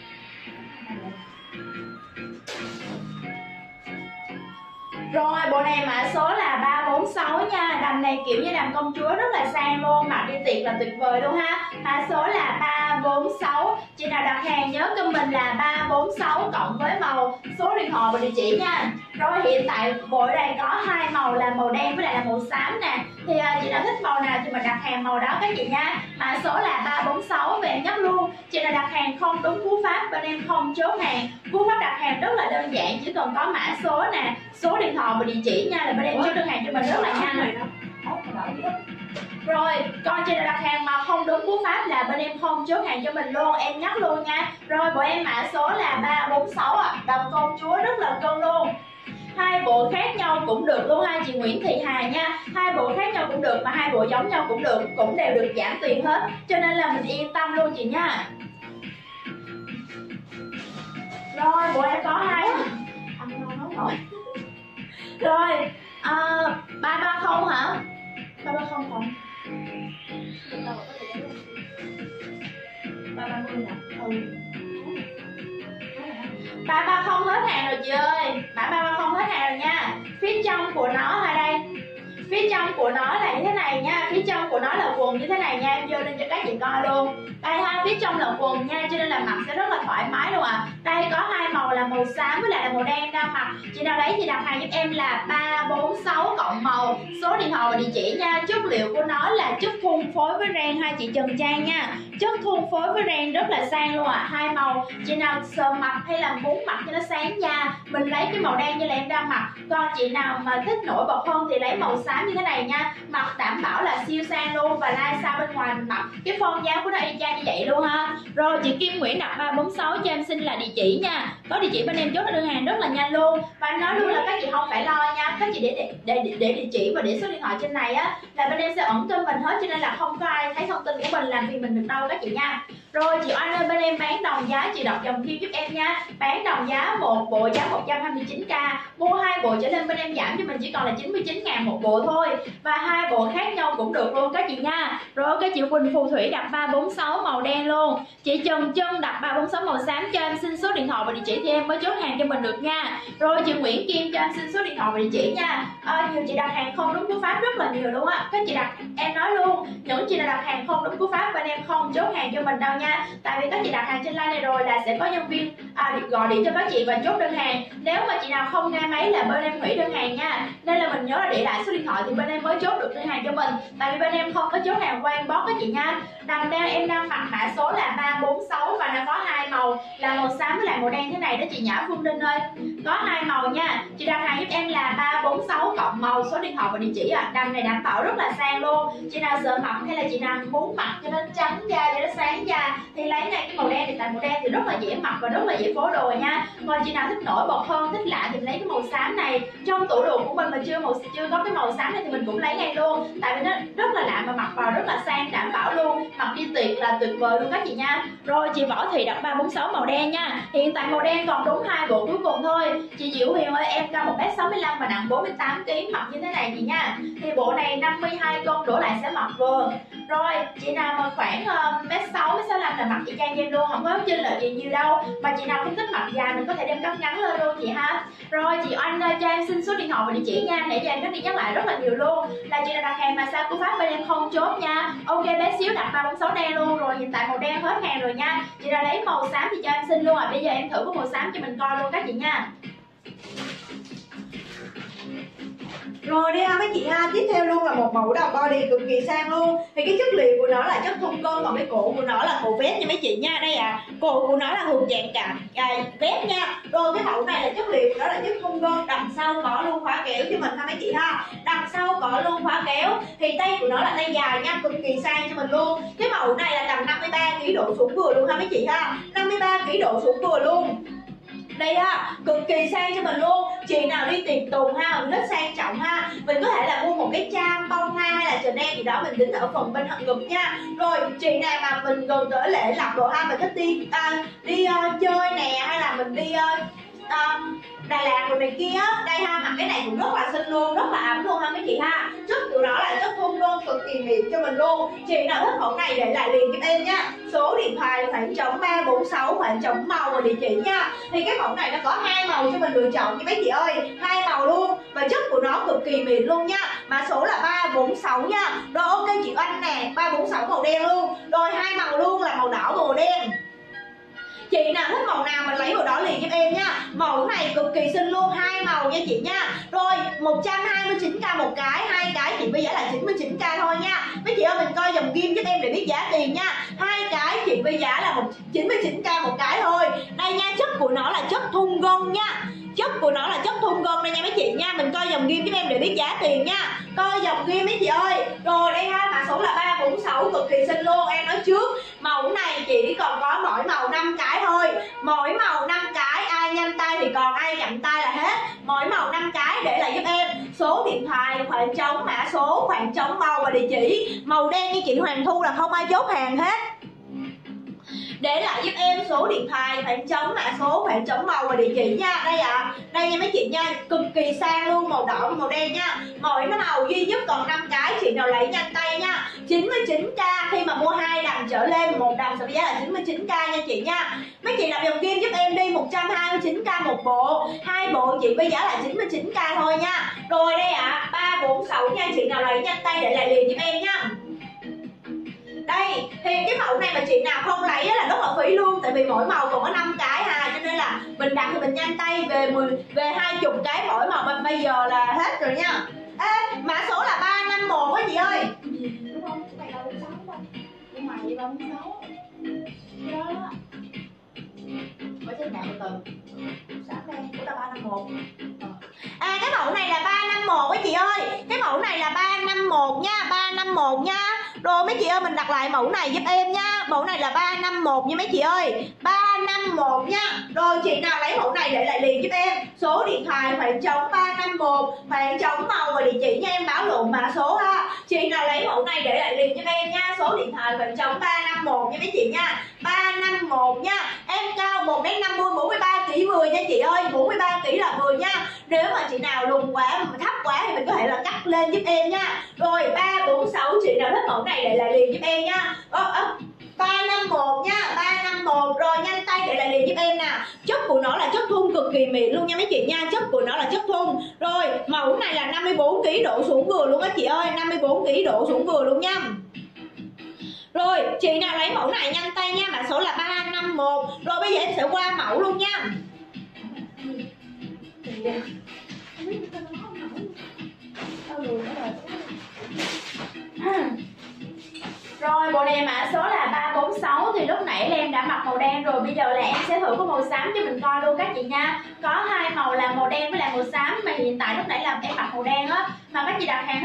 A: Rồi bộ này mã số là 346 nha. Đầm này kiểu như đầm công chúa rất là sang luôn, mặc đi tiệc là tuyệt vời luôn ha. Mã số là 346. Chị nào đặt hàng nhớ cho mình là 346 cộng với màu, số điện thoại và địa chỉ nha. Rồi hiện tại bộ này có 2 màu là màu đen với lại là màu xám nè. Thì chị nào thích màu nào thì mình đặt hàng màu đó các chị nha. Mã số là 346 và em nhắc luôn, chị nào đặt hàng không đúng cú pháp bên em không chốt hàng. Cú pháp đặt hàng rất là đơn giản, chỉ cần có mã số nè, số điện thoại và địa chỉ nha là bên em chốt đơn hàng cho mình rất là nhanh. Rồi còn chị nào đặt hàng mà không đúng cú pháp là bên em không chốt hàng cho mình luôn, em nhắc luôn nha. Rồi bộ em mã số là 346 đầm công chúa rất là cân luôn. 2 bộ khác nhau cũng được luôn ha chị Nguyễn Thị Hà nha. 2 bộ khác nhau cũng được mà 2 bộ giống nhau cũng được, cũng đều được giảm tiền hết, cho nên là mình yên tâm luôn chị nha. Rồi bộ em có 2 rồi 330 hả? 330 không? 330 hả? 330 hết hàng rồi chị ơi. Mã 330 hết hàng rồi nha. Phía trong của nó ở đây, phía trong của nó là như thế này nha. Phía trong của nó là quần như thế này nha. Em vô lên cho các chị coi luôn. Đây ha, phía trong là quần nha, cho nên là mặc sẽ rất là thoải mái luôn ạ. Đây có 2 màu là màu xám với lại là màu đen đang mặc. Chị nào lấy thì đặt hàng giúp em là 346 cộng màu, số điện thoại và địa chỉ nha. Chất liệu của nó là chất thun phối với ren ha chị Trần Trang nha. Chất thun phối với ren rất là sang luôn ạ. 2 màu, chị nào sờ mặt hay là muốn mặc cho nó sáng da, mình lấy cái màu đen như là em đang mặc. Còn chị nào mà thích nổi bật hơn thì lấy màu xám như thế này nha. Mặc đảm bảo là siêu sang luôn, và like sao bên ngoài mình mặc cái form dáng của nó y chang như vậy luôn ha. Rồi chị Kim Nguyễn đặt 346 cho em xin là địa chỉ nha. Có địa chỉ bên em chốt đơn hàng rất là nhanh luôn. Và anh nói luôn là các chị không phải lo nha, các chị để địa chỉ và để số điện thoại trên này á là bên em sẽ ẩn tên mình hết, cho nên là không có ai thấy thông tin của mình làm phiền mình được đâu các chị nha. Rồi chị Oanh ơi, bên em bán đồng giá, chị đọc dòng thêm giúp em nha. Bán đồng giá một bộ giá 129k, mua 2 bộ trở lên bên em giảm cho mình chỉ còn là 99.000 một bộ thôi. Và 2 bộ khác nhau cũng được luôn các chị nha. Rồi các chị Quỳnh Phù Thủy đặt 346 màu đen luôn. Chị Trần Trân đặt 346 màu xám cho em xin số điện thoại và địa chỉ thì em mới chốt hàng cho mình được nha. Rồi chị Nguyễn Kim cho em xin số điện thoại và địa chỉ nha. Nhiều chị đặt hàng không đúng cú pháp rất là nhiều đúng á. Các chị đặt, em nói luôn, những chị nào đặt hàng không đúng cú pháp bên em không chốt hàng cho mình đâu nha. Tại vì các chị đặt hàng trên line này rồi là sẽ có nhân viên gọi điện cho các chị và chốt đơn hàng. Nếu mà chị nào không nghe máy là bên em hủy đơn hàng nha. Nên là mình nhớ là để lại số điện thoại thì bên em mới chốt được đơn hàng cho mình. Tại vì bên em không có chốt hàng qua inbox các chị nha. Đầm đen em đang mặc mã số là 346 và nó có 2 màu là màu xám với lại màu đen thế này đó chị Nhã Phương Linh ơi. Có 2 màu nha. Chị đặt hàng giúp em là 346 cộng màu, số điện thoại và địa chỉ đầm
B: vàng này đảm bảo rất là sang luôn. Chị nào sợ mập hay là chị nào muốn mặc cho nó trắng da, cho nó sáng da thì lấy ngay cái màu đen, thì tại màu đen thì rất là dễ mặc và rất là dễ phối đồ nha. Còn chị nào thích nổi bật hơn, thích lạ thì lấy cái màu xám này. Trong tủ đồ của mình mà chưa có cái màu xám này thì mình cũng lấy ngay luôn, tại vì nó rất là lạ mà mặc vào rất là sang, đảm bảo luôn, mặc đi tiệc là tuyệt vời luôn các chị nha. Rồi chị Võ Thị đặt 346 màu đen nha. Hiện tại màu đen còn đúng 2 bộ cuối cùng thôi. Chị Diệu Huyền ơi, em cao 1m65 và nặng 48 kg, mặc như thế này chị nha. Thì bộ này 52 cân đổ lại sẽ mặc vừa. Rồi chị nào mà khoảng 1m6, 1m65 là mặc y chang em luôn, không có chênh lệch gì nhiều đâu. Mà chị nào không thích mặc dài mình có thể đem cắt ngắn lên luôn chị ha. Rồi chị Oanh ơi, cho em xin số điện thoại và địa chỉ nha, để cho em có đi nhắc lại rất là nhiều luôn. Là chị nào đặt hàng mà sao cô Pháp bên em không chốt nha. Ok bé xíu đặt 346 đen luôn. Rồi hiện tại màu đen hết hàng rồi nha. Chị nào lấy màu xám thì cho em xin luôn. Bây giờ em thử có màu xám cho mình coi luôn các chị nha.
A: Rồi đi ha mấy chị ha, tiếp theo luôn là một mẫu đầu body cực kỳ sang luôn. Thì cái chất liệu của nó là chất thun cân, còn cái cổ của nó là cổ vest nha mấy chị nha. Đây cổ của nó là hướng dạng cạp vest nha. Rồi cái mẫu này là chất liệu của nó là chất thun cân, đằng sau có luôn khóa kéo cho mình ha mấy chị ha. Đằng sau có luôn khóa kéo. Thì tay của nó là tay dài nha, cực kỳ sang cho mình luôn. Cái mẫu này là tầm 53 kg độ xuống vừa luôn ha mấy chị ha. 53 kg độ xuống vừa luôn. Đây ha, cực kỳ sang cho mình luôn. Chị nào đi tiệc tùng ha, mình thích sang trọng ha, mình có thể là mua một cái cham bông hoa hay là Chanel gì đó, mình đính ở phần bên ngực nha. Rồi chị nào mà mình gần tới lễ lọc đồ ha, mình thích đi chơi nè, hay là mình đi Đà Lạt rồi này kia, đây ha, mặc cái này cũng rất là xinh luôn, rất là ấm luôn ha mấy chị ha. Chất của nó là chất thun cân cực kỳ mịn cho mình luôn. Chị nào thích mẫu này để lại liền giúp em nha. Số điện thoại khoảng trống 346, khoảng trống màu và địa chỉ nha. Thì cái mẫu này nó có 2 màu cho mình lựa chọn nha mấy chị ơi, 2 màu luôn và chất của nó cực kỳ mịn luôn nha. Mã số là 346 nha. Rồi ok chị Oanh nè, 346 màu đen luôn. Rồi 2 màu luôn là màu đỏ và màu đen. Chị nào thích màu nào mình lấy màu đỏ liền giúp em nha. Mẫu này cực kỳ xinh luôn, 2 màu nha chị nha. Rồi 129k một cái, 2 cái chị với giá là 99k thôi nha. Mấy chị ơi mình coi dòng kim giúp em để biết giá tiền nha. 2 cái chị với giá là 99k một cái thôi. Đây nha, chất của nó là chất thun gân nha. Chất của nó là chất thun gân đây nha mấy chị nha. Mình coi dòng kim giúp em để biết giá tiền nha. Coi dòng kim mấy chị ơi. Rồi đây ha, mã số là 346, cực kỳ xinh luôn. Em nói trước, mẫu này chỉ còn có mỗi màu 5 cái thôi. Mỗi màu 5 cái, ai nhanh tay thì còn, ai chậm tay là hết. Mỗi màu 5 cái, để lại giúp em số điện thoại, khoảng trống mã số, khoảng trống màu và địa chỉ. Màu đen như chị Hoàng Thu là không ai chốt hàng hết. Để lại giúp em số điện thoại, khoảng trống mã số, khoảng trống màu và địa chỉ nha. Đây đây nha mấy chị nha, cực kỳ sang luôn, màu đỏ và màu đen nha. Mỗi màu duy nhất còn 5 cái, chị nào lấy nhanh tay nha. 99k khi mà mua 2 đầm trở lên, một đầm sẽ giá là 99k nha chị nha. Mấy chị đặt dòng kim giúp em đi, 129k một bộ, 2 bộ chị với giá là 99k thôi nha. Rồi đây 346 nha, chị nào lấy nhanh tay để lại liền giúp em nha. Đây, thì cái mẫu này mà chị nào không lấy là rất là phí luôn. Tại vì mỗi màu còn có 5 cái ha. Cho nên là mình đặt thì mình nhanh tay về 20 cái mỗi màu. Mình bây giờ là hết rồi nha. Ê, mã số là 351 á chị ơi.
B: Đúng không? Cái này là 46 không? Nhưng mà vậy là 46. Đó. Ở trên mạng từ sáng đây, của ta 351.
A: Cái mẫu này là 351 á chị ơi. Cái mẫu này là 351 nha, 351 nha. Rồi mấy chị ơi mình đặt lại mẫu này giúp em nha. Mẫu này là 351 nha mấy chị ơi, 351 nha. Rồi chị nào lấy mẫu này để lại liền giúp em số điện thoại, khoảng trống 351, khoảng trống màu và địa chỉ nha. Em báo lộn mã số ha. Chị nào lấy mẫu này để lại liền giúp em nha. Số điện thoại khoảng trống 351 nha mấy chị nha, 351 nha. Em cao 1m50, 43kg vừa nha chị ơi, 43kg là vừa nha. Nếu mà chị nào lùn quá mà thấp quá thì mình có thể là cắt lên giúp em nha. Rồi 346 chị nào thích mẫu này để lại liền giúp em nha. 351 nha, 351. Rồi nhanh tay để lại liền giúp em nè. Chất của nó là chất thun cực kỳ mịn luôn nha mấy chị nha. Chất của nó là chất thun. Rồi mẫu này là 54kg độ xuống vừa luôn á chị ơi, 54kg độ xuống vừa luôn nha. Rồi chị nào lấy mẫu này nhanh tay nha, mã số là 351. Rồi bây giờ em sẽ qua mẫu luôn nha.
B: Rồi bộ này mã số là 346. Thì lúc nãy em đã mặc màu đen rồi, bây giờ là em sẽ thử có màu xám cho mình coi luôn các chị nha. Có 2 màu là màu đen với lại màu xám, mà hiện tại lúc nãy là em mặc màu đen á, mà các chị đặt hàng hết trơn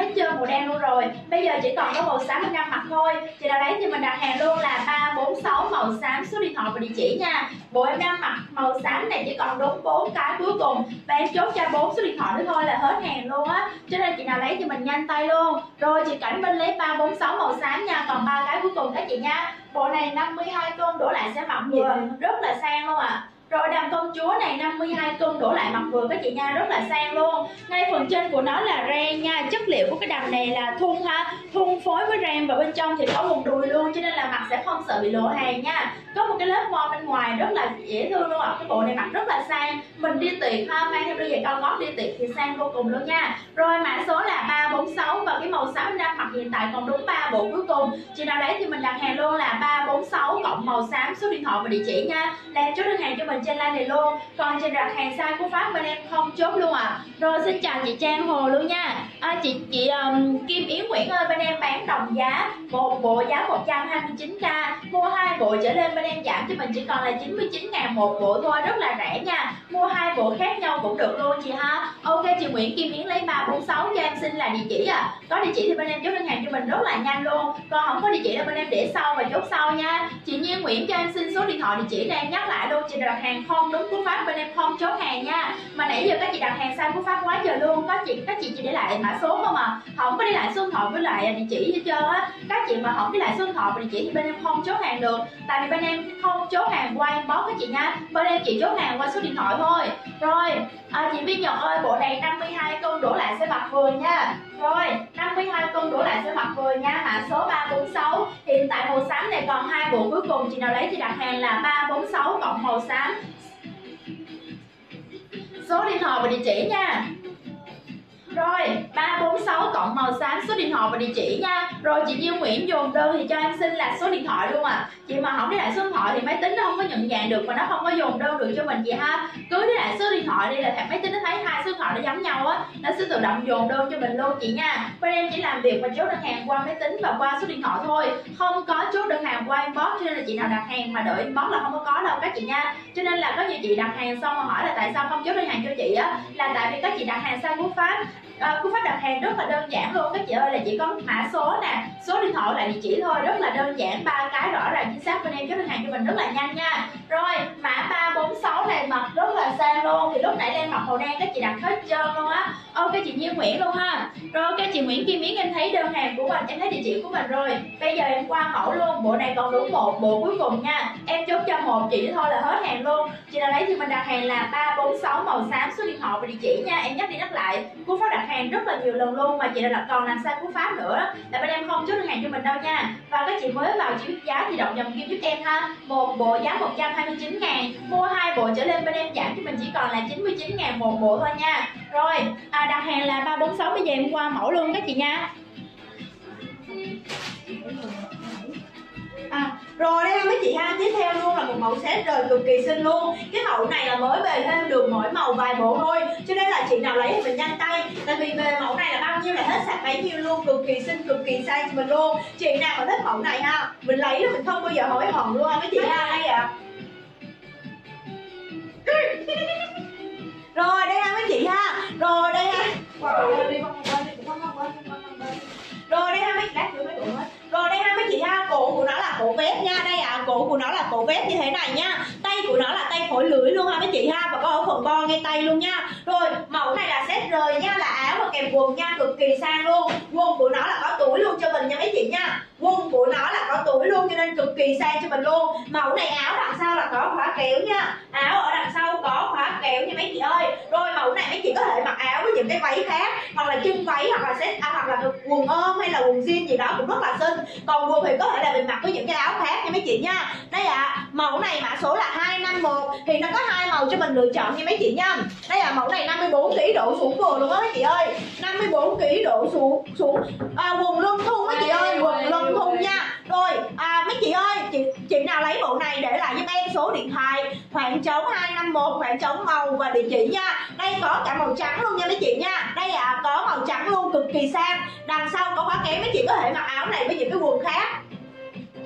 B: màu đen luôn rồi. Bây giờ chỉ còn có màu xám bên em mặc thôi. Chị nào lấy thì mình đặt hàng luôn là 346 màu xám, số điện thoại và địa chỉ nha. Bộ em đang mặc màu xám này chỉ còn đúng 4 cái cuối cùng và em chốt cho 4 số điện thoại nữa thôi là hết hàng luôn á. Cho nên chị nào lấy thì mình nhanh tay luôn. Rồi chị Cảnh Minh lấy 346 màu xám nha, còn 3 cái cuối cùng các chị nha. Bộ này 52 cân đổ lại sẽ mặc vừa, rất là sang luôn ạ. Rồi đầm công chúa này 52 cân đổ lại mặc vừa các chị nha, rất là sang luôn. Ngay phần trên của nó là ren nha, chất liệu của cái đầm này là thun ha, thun phối với ren và bên trong thì có vùng đùi luôn, cho nên là mặc sẽ không sợ bị lộ hàng nha. Có một cái lớp mo bên ngoài rất là dễ thương luôn ạ. Cái bộ này mặc rất là sang, mình đi tiệc ha, mang theo đôi giày cao gót đi tiệc thì sang vô cùng luôn nha. Rồi mã số là 346 và cái màu xám đang mặc hiện tại còn đúng 3 bộ cuối cùng. Chị nào lấy thì mình đặt hàng luôn là 346 cộng màu xám, số điện thoại và địa chỉ nha. Là em chốt đơn hàng cho mình trên live này luôn. Còn trên đặt hàng size của Pháp bên em không chốt luôn ạ. Rồi xin chào chị Trang Hồ luôn nha. Chị Kim Yến Nguyễn ơi, bên em bán đồng giá, một bộ giá 129k, mua 2 bộ trở lên bên em giảm cho mình chỉ còn là 99.000 một bộ thôi, rất là rẻ nha. Mua 2 bộ khác nhau cũng được luôn chị ha. Ok, chị Nguyễn Kim Yến lấy 346 cho em xin là địa chỉ ạ. Có địa chỉ thì bên em chốt đơn hàng cho mình rất là nhanh luôn. Còn không có địa chỉ là bên em để sau và chốt sau nha. Chị Nhiên Nguyễn cho em xin số điện thoại địa chỉ đây, em nhắc lại luôn. Chị đặt hàng không đúng cú pháp bên em không chốt hàng nha. Mà nãy giờ các chị đặt hàng sai cú pháp quá giờ luôn. Các chị chỉ để lại mã số không à, không có để lại số điện thoại với lại địa chỉ hết trơn á. Các chị mà không để lại số điện thoại và địa chỉ thì bên em không chốt hàng được. Tại vì bên em không chốt hàng qua inbox các chị nha. Bên em chỉ chốt hàng qua số điện thoại thôi. Rồi chị Vi Nhật ơi, bộ này 52 cân đổ lại sẽ mặc vừa nha. Rồi 52 cân đổ lại sẽ mặc vừa nha. Mã số 346. Hiện tại màu xám này còn 2 bộ cuối cùng. Chị nào lấy thì đặt hàng là 346 cộng màu xám, số điện thoại và địa chỉ nha. Rồi 346 cộng màu xám, số điện thoại và địa chỉ nha. Rồi chị Diêu Nguyễn dồn đơn thì cho em xin là số điện thoại luôn à. Chị mà không để lại số điện thoại thì máy tính nó không có nhận dạng được và nó không có dồn đơn được cho mình chị ha. Cứ để lại số điện thoại đi là thằng máy tính nó thấy hai số điện thoại nó giống nhau á, nó sẽ tự động dồn đơn cho mình luôn chị nha. Bên em chỉ làm việc và chốt đơn hàng qua máy tính và qua số điện thoại thôi, không có chốt đơn hàng qua inbox, cho nên là chị nào đặt hàng mà đợi inbox là không có đâu các chị nha. Cho nên là có nhiều chị đặt hàng xong mà hỏi là tại sao không chốt đơn hàng cho chị á, là tại vì các chị đặt hàng sai cú pháp. Cú pháp đặt hàng rất là đơn giản luôn các chị ơi, là chỉ có mã số nè, số điện thoại là địa chỉ thôi, rất là đơn giản, 3 cái rõ ràng chính xác, bên em chốt đơn hàng cho mình rất là nhanh nha. Rồi mã 346 này mặc rất là sang luôn, thì lúc nãy em mặc màu đen các chị đặt hết trơn luôn á. Ok chị Như Nguyễn luôn ha. Rồi các chị Nguyễn Kim Yến em thấy đơn hàng của mình, em thấy địa chỉ của mình rồi. Bây giờ em qua mẫu luôn, bộ này còn đúng một bộ cuối cùng nha. Em chốt cho một chị thôi là hết hàng luôn. Chị nào lấy thì mình đặt hàng là 346 màu xám, số điện thoại và địa chỉ nha. Em nhắc đi nhắc lại, cú pháp đặt hàng rất là nhiều lần luôn mà chị đã còn làm sai cú pháp nữa là bên em không chốt đơn hàng cho mình đâu nha. Và các chị mới vào chỉ biết giá thì đọc dòng kim giúp em ha. Một bộ giá 129.000, mua 2 bộ trở lên bên em giảm cho mình chỉ còn là 99.000 một bộ thôi nha. Rồi đặt hàng là 346, bây giờ em qua mẫu luôn các chị nha.
A: Rồi đây mấy chị ha, tiếp theo luôn là một mẫu set rồi cực kỳ xinh luôn. Cái mẫu này là mới về thêm được mỗi màu vài bộ thôi, cho nên là chị nào lấy thì mình nhanh tay. Tại vì về mẫu này là bao nhiêu là hết sạch bấy nhiêu luôn, cực kỳ xinh, cực kỳ size cho mình luôn. Chị nào mà thích mẫu này ha, mình lấy là mình không bao giờ hối hận luôn ha mấy chị ha. Đây ạ. Rồi đây ha mấy chị ha. Rồi đây ha. Rồi đây ha mấy chị, rồi đây ha mấy chị ha, cổ của nó là cổ vest nha. Đây cổ của nó là cổ vest như thế này nha. Tay của nó là tay phổi lưỡi luôn ha mấy chị ha, và có ở phần bo ngay tay luôn nha. Rồi mẫu này là set rời nha, là áo và kèm quần nha, cực kỳ sang luôn. Quần của nó là có túi luôn cho mình nha mấy chị nha. Quần của nó là có túi luôn cho nên cực kỳ sang cho mình luôn. Mẫu này áo đằng sau là có khóa kéo nha, áo ở đằng sau có khóa kéo nha mấy chị ơi. Rồi mẫu này mấy chị có thể mặc áo với những cái váy khác, hoặc là chân váy, hoặc là set hoặc là quần ôm hay là quần jean gì đó cũng rất là xinh. Còn quần thì có thể là mình mặc với những cái áo khác nha mấy chị nha. Đây mẫu này mã số là 251 thì nó có 2 màu cho mình lựa chọn nha mấy chị nha. Đây mẫu này 54 kg đổ xuống vừa luôn á mấy chị ơi, 54 kg đổ xuống quần lưng thun mấy chị ơi, quần lưng thun nha. Rồi mấy chị ơi, chị nào lấy bộ này để lại giúp em số điện thoại, khoảng trống 251, khoảng trống màu và địa chỉ nha. Đây có cả màu trắng luôn nha mấy chị nha. Đây có màu trắng luôn, cực kỳ sang. Đằng sau có khóa kéo, mấy chị có thể mặc áo này với những cái quần khác.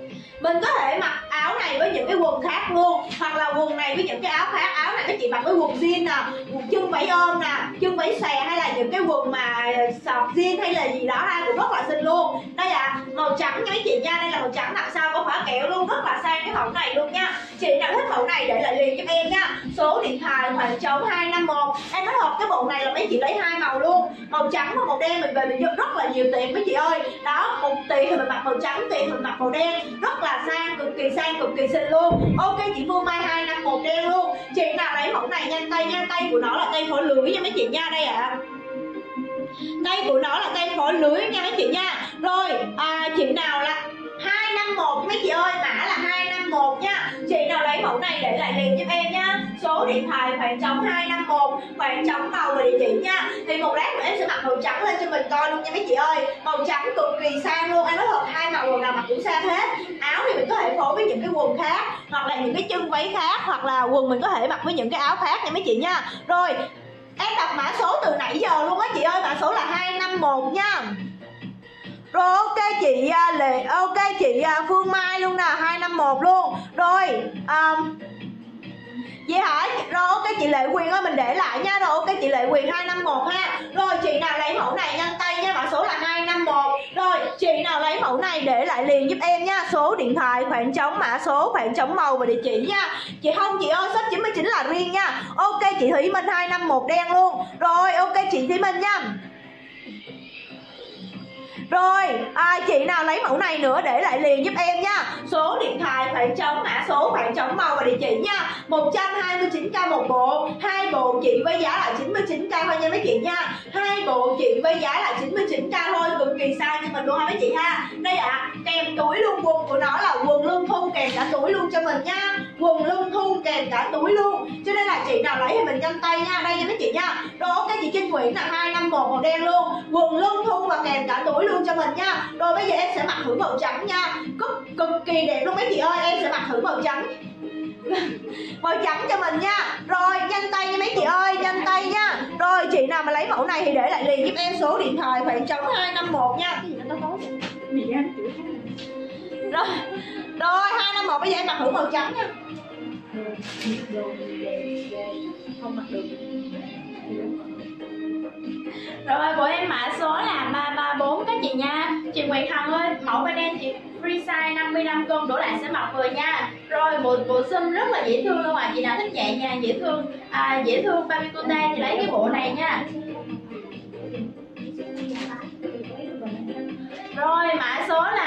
A: Mình có thể mặc áo này với những cái quần khác luôn, hoặc là quần này với những cái áo khác. Áo này các chị mặc với quần jean nè, quần chân váy ôm nè, chân váy xè, hay là những cái quần mà sọt jean hay là gì đó ha, cũng rất là xinh luôn. Đây ạ, màu trắng nha mấy chị nha, đây là màu trắng đằng sau có khóa kéo luôn, rất là sang cái mẫu này luôn nha. Chị nào thích mẫu này để lại liền giúp em nha. Số điện thoại khoảng trống 251. Em nói thật cái bộ này là mấy chị lấy hai màu luôn, màu trắng và màu đen. Mình về mình rất là nhiều tiệm mấy chị ơi. Đó, một tiệm thì mình mặc màu trắng, tiệm thì mình mặc màu đen, rất là sang, cực kỳ xinh luôn. Ok chị Phương Mai 251 đen luôn. Chị nào lấy mẫu này nhanh tay nha, tay của nó là tay phối lưới nha mấy chị nha. Đây ạ, tay của nó là tay phối lưới nha mấy chị nha. Rồi chị nào là 251 mấy chị ơi, mã là 251 nha. Chị nào lấy mẫu này để lại liền giúp em nha. Số điện thoại khoảng trống 251, khoảng trống màu và địa chỉ nha. Thì một lát nữa em sẽ mặc màu trắng lên cho mình coi luôn nha mấy chị ơi. Màu trắng cực kỳ sang luôn, em nói thật hai màu quần nào mặc cũng sang hết. Áo thì mình có thể phối với những cái quần khác, hoặc là những cái chân váy khác, hoặc là quần mình có thể mặc với những cái áo khác nha mấy chị nha. Rồi em đọc mã số từ nãy giờ luôn á chị ơi, mã số là 251 nha. Rồi ok chị ok chị Phương Mai luôn nè, 251 luôn. Rồi vậy hả? Rồi ok chị Lệ Quyền ơi, mình để lại nha. Rồi ok chị Lệ Quyền 251 ha. Rồi chị nào lấy mẫu này nhanh tay nha, mã số là 251. Rồi chị nào lấy mẫu này để lại liền giúp em nha. Số điện thoại, khoảng trống mã số, khoảng trống màu và địa chỉ nha. Chị Hồng chị ơi, shop 99 là riêng nha. Ok chị Thủy Minh 251 đen luôn. Rồi ok chị Thủy Minh nha. Rồi chị nào lấy mẫu này nữa để lại liền giúp em nha. Số điện thoại, khoảng trống mã số, khoảng trống màu và địa chỉ nha. 129k một bộ, hai bộ chị với giá là 99k thôi nha mấy chị nha. Hai bộ chị với giá là 99k thôi, cực kỳ sai cho mình luôn ha mấy chị ha. Đây ạ, kèm túi luôn, quần của nó là quần lưng thun kèm cả túi luôn cho mình nha. Quần lưng thun kèm cả túi luôn, cho nên là chị nào lấy thì mình nhanh tay nha. Đây nha mấy chị nha. Rồi ok chị Trinh Nguyễn là 251 màu đen luôn, quần lưng thun và kèm cả túi luôn cho mình nha. Rồi bây giờ em sẽ mặc thử màu trắng nha, cực kỳ đẹp luôn mấy chị ơi. Em sẽ mặc thử màu trắng màu trắng cho mình nha. Rồi nhanh tay nha mấy chị ơi, nhanh tay nha. Rồi chị nào mà lấy mẫu này thì để lại liền giúp em số điện thoại khoảng trống 251 nha. Cái gì nó tối rồi rồi 251 bây giờ em mặc thử màu trắng nha. Không mặc được.
B: Rồi bộ em mã số là 334 các chị nha. Chị Nguyễn Hằng ơi, mẫu bên em chị free size 55 cân đổ lại sẽ mặc vừa nha. Rồi bộ sum rất là dễ thương luôn chị nào thích nhẹ nhàng dễ thương baby cute thì lấy cái bộ này nha. Rồi mã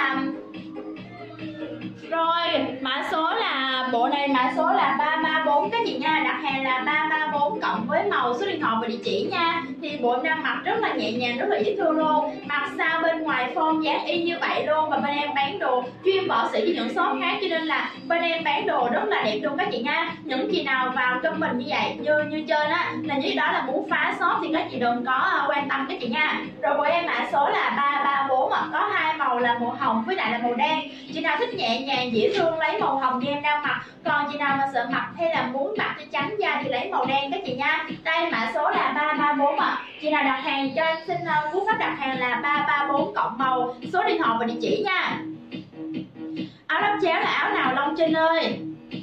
B: số là bộ này, mã số là 334 các chị nha. Đặt hàng là 334 cộng với màu, số điện thoại và địa chỉ nha. Thì bộ em đang mặc rất là nhẹ nhàng, rất là dễ thương luôn. Mặc sao bên ngoài form dáng y như vậy luôn. Và bên em bán đồ chuyên bỏ sỉ với những shop khác, cho nên là bên em bán đồ rất là đẹp luôn các chị nha. Những chị nào vào trong mình như vậy như trên á là như đó là muốn phá shop thì các chị đừng có quan tâm các chị nha. Rồi bộ em mã số là 334 có hai màu là màu hồng với lại là màu đen. Chị nào thích nhẹ nhàng dễ thương lấy màu hồng như em đang mặc, còn chị nào mà sợ mặc hay là muốn mặc cho trắng da thì lấy màu đen các chị nha. Đây mã số là 334 chị nào đặt hàng cho em xin cú pháp đặt hàng là 334 cộng màu, số điện thoại và địa chỉ nha. Áo lắp chéo là áo nào Long Trinh ơi?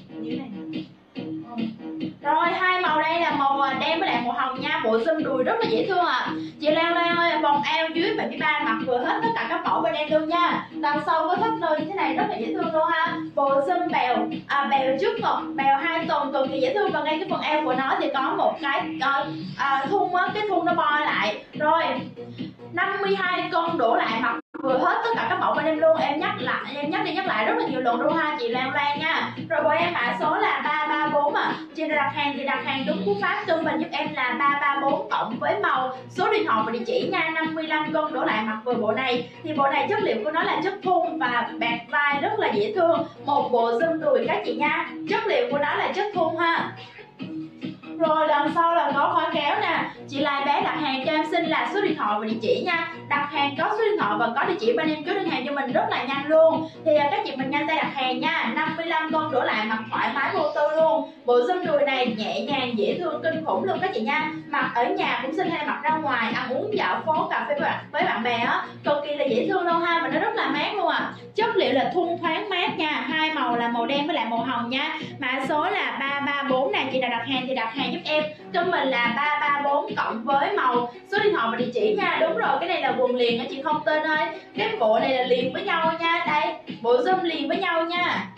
B: Rồi hai màu đây là màu đen với lại màu hồng nha. Bộ sum đùi rất là dễ thương Chị Lan Lan ơi, vòng eo dưới 73 mặc vừa hết tất cả các mẫu bên em luôn nha. Đằng sau có thắt lưng như thế này rất là dễ thương luôn ha. Bộ sum bèo trước ngực, bèo hai tuần cực kỳ dễ thương. Và ngay cái phần eo của nó thì có một cái thun cái thun nó bo lại. Rồi 52 cân đổ lại mặc vừa hết tất cả các mẫu bên em luôn. Em nhắc lại rất là nhiều lần luôn ha chị Lan Lan nha. Rồi bộ em mã số là 334 chị đặt hàng thì đặt hàng đúng cú pháp cho mình giúp em là 334 cộng với màu, số điện thoại và địa chỉ nha. 55 cân đổ lại mặc vừa bộ này. Thì bộ này chất liệu của nó là chất thun và bạc vai rất là dễ thương. Một bộ sum đùi các chị nha. Chất liệu của nó là chất thun ha. Rồi đằng sau là có khóa kéo nè. Chị Lai bé đặt hàng cho em xin là số điện thoại và địa chỉ nha. Đặt hàng có số điện thoại và có địa chỉ bên em chốt đơn hàng cho mình rất là nhanh luôn. Thì các chị mình nhanh tay đặt hàng nha. 55 con đổ lại mặc thoải mái vô tư luôn. Bộ sum đùi này nhẹ nhàng dễ thương kinh khủng luôn các chị nha. Mặc ở nhà cũng xinh hay mặc ra ngoài ăn uống dạo phố cà phê với bạn bè cực kỳ là dễ thương luôn ha. Mà nó rất là mát luôn chất liệu là thun thoáng mát nha. Hai màu là màu đen với lại màu hồng nha. Mã số là 334 nè. Chị nào đặt hàng thì đặt hàng giúp em. Comment là 334 cộng với màu, số điện thoại và địa chỉ nha. Đúng rồi, cái này là quần liền á chị, không tên ơi. Cái bộ này là liền với nhau nha. Đây, bộ zoom liền với nhau nha,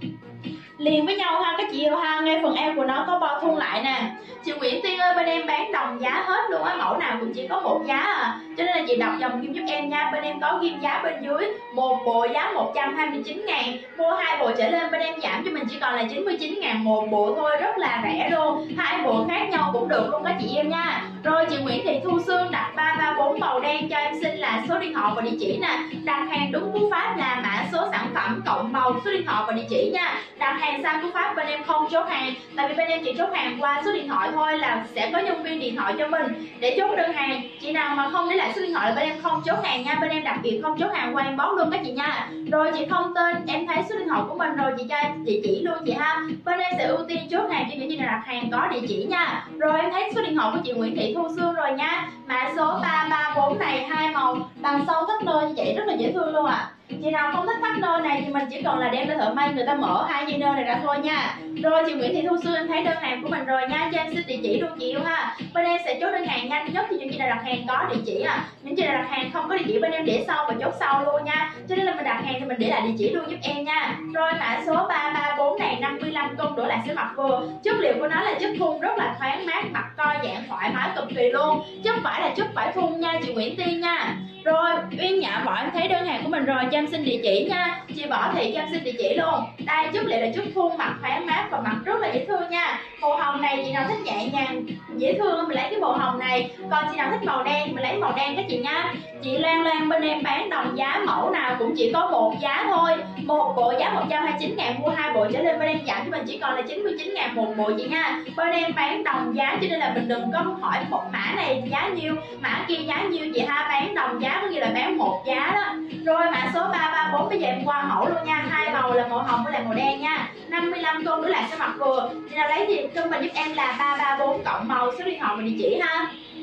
B: liền với nhau ha các chị yêu ha. Ngay phần eo của nó có bo thun lại nè. Chị Nguyễn Tiên ơi, bên em bán đồng giá hết luôn á, mẫu nào cũng chỉ có một giá à, cho nên là chị đọc dòng ghim giúp em nha. Bên em có ghim giá bên dưới, một bộ giá 129.000, mua 2 bộ trở lên bên em giảm cho mình chỉ còn là 99.000 một bộ thôi, rất là rẻ luôn. 2 bộ khác nhau cũng được luôn các chị yêu nha. Rồi chị Nguyễn Thị Thu Sương đặt 334 màu đen cho em xin là số điện thoại và địa chỉ nè. Đặt hàng đúng cú pháp là mã số sản phẩm cộng màu, số điện thoại và địa chỉ nha. Đặt hàng sai cú pháp bên em không chốt hàng, tại vì bên em chỉ chốt hàng qua số điện thoại thôi, là sẽ có nhân viên điện thoại cho mình để chốt đơn hàng. Chị nào mà không để lại số điện thoại là bên em không chốt hàng nha. Bên em đặc biệt không chốt hàng qua inbox luôn các chị nha. Rồi chị không tên, em thấy số điện thoại của mình rồi, chị cho em địa chỉ luôn chị ha. Bên em sẽ ưu tiên chốt hàng cho những chị nào đặt hàng có địa chỉ nha. Rồi em thấy số điện thoại của chị Nguyễn Thị Thu Sương rồi nha. Mã số 334 này, hai màu đằng sau thắt nơ như vậy rất là dễ thương luôn ạ. Chị nào không thích thắt nơ này thì mình chỉ cần là đem ra thợ may người ta mở hai dây nơ này ra thôi nha. Rồi chị Nguyễn Thị Thu Sương em thấy đơn hàng của mình rồi nha, cho em xin địa chỉ luôn chị yêu ha. Bên em sẽ chốt đơn hàng nhanh nhất cho những chị nào đặt hàng có địa chỉ à. Những chị nào đặt hàng không có địa chỉ bên em để sau và chốt sau luôn nha. Cho nên là mình đặt hàng thì mình để lại địa chỉ luôn giúp em nha. Rồi mã số 334 này 55 cân đổ lại sẽ mặc vừa. Chất liệu của nó là chất thun rất là thoáng mát, mặc coi giãn thoải mái cực kỳ luôn. Chất vải là chất vải thun nha chị Nguyễn Tiên nha. Rồi Uyên Nhã Võ em thấy đơn hàng của mình rồi, cho em xin địa chỉ nha. Chị Võ Thị cho em xin địa chỉ luôn. Đây, chất liệu là chất thun, mặc thoáng mát và mặc rất là dễ thương nha. Màu hồng này chị nào thích nhẹ nhàng dễ thương mình lấy cái màu hồng này, còn chị nào thích màu đen mình lấy màu đen các chị nha. Chị Lan Lan bên em bán đồng giá, mẫu nào cũng chỉ có một giá thôi. Một bộ giá 129.000, mua 2 bộ trở lên bên em giảm cho mình chỉ còn là 99.000 một bộ chị nha. Bên em bán đồng giá cho nên là mình đừng có hỏi một mã này giá nhiêu, mã kia giá nhiêu chị ha. Bán đồng giá có nghĩa là bán một giá đó. Rồi mã số 334 bây giờ em qua mẫu luôn nha. Hai màu là màu hồng với lại màu đen nha. 55 cân nữa lại sẽ mặc vừa. Chị nào lấy thì cân mình giúp em là 334 cộng màu, số điện thoại và địa chỉ ha.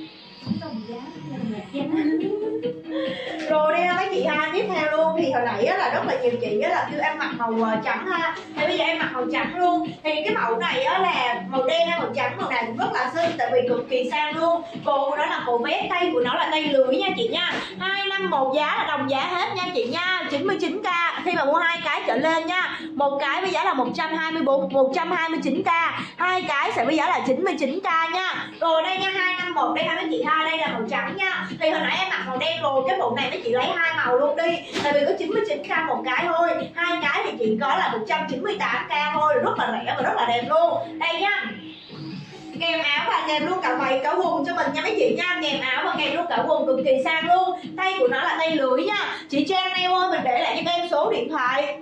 A: Rồi đây mấy chị ha, tiếp theo luôn thì hồi nãy là rất là nhiều chị là kêu em mặc màu trắng ha, thì bây giờ em mặc màu trắng luôn. Thì cái mẫu này là màu đen hay màu trắng, màu này cũng rất là xinh tại vì cực kỳ sang luôn. Cổ của nó là cổ vest, tay của nó là tay lưỡi nha chị nha. 251 giá là đồng giá hết nha chị nha, 99k khi mà mua 2 cái trở lên nha. Một cái với giá là 129k, 2 cái sẽ với giá là 99k nha. Rồi đây nha, 251 đây ha mấy chị ha, đây là màu trắng nha. Thì hồi nãy em mặc màu đen rồi, cái bộ này mấy chị lấy hai màu luôn đi, tại vì có 99k một cái thôi, hai cái thì chỉ có là 198k thôi, rất là rẻ và rất là đẹp luôn. Đây nha, kèm áo và kèm luôn cả váy cả quần cho mình nha mấy chị nha. Kèm áo và kèm luôn cả quần cực kỳ sang luôn. Tay của nó là tay lưỡi nha. Chị Trang này ơi, mình để lại giúp em số điện thoại.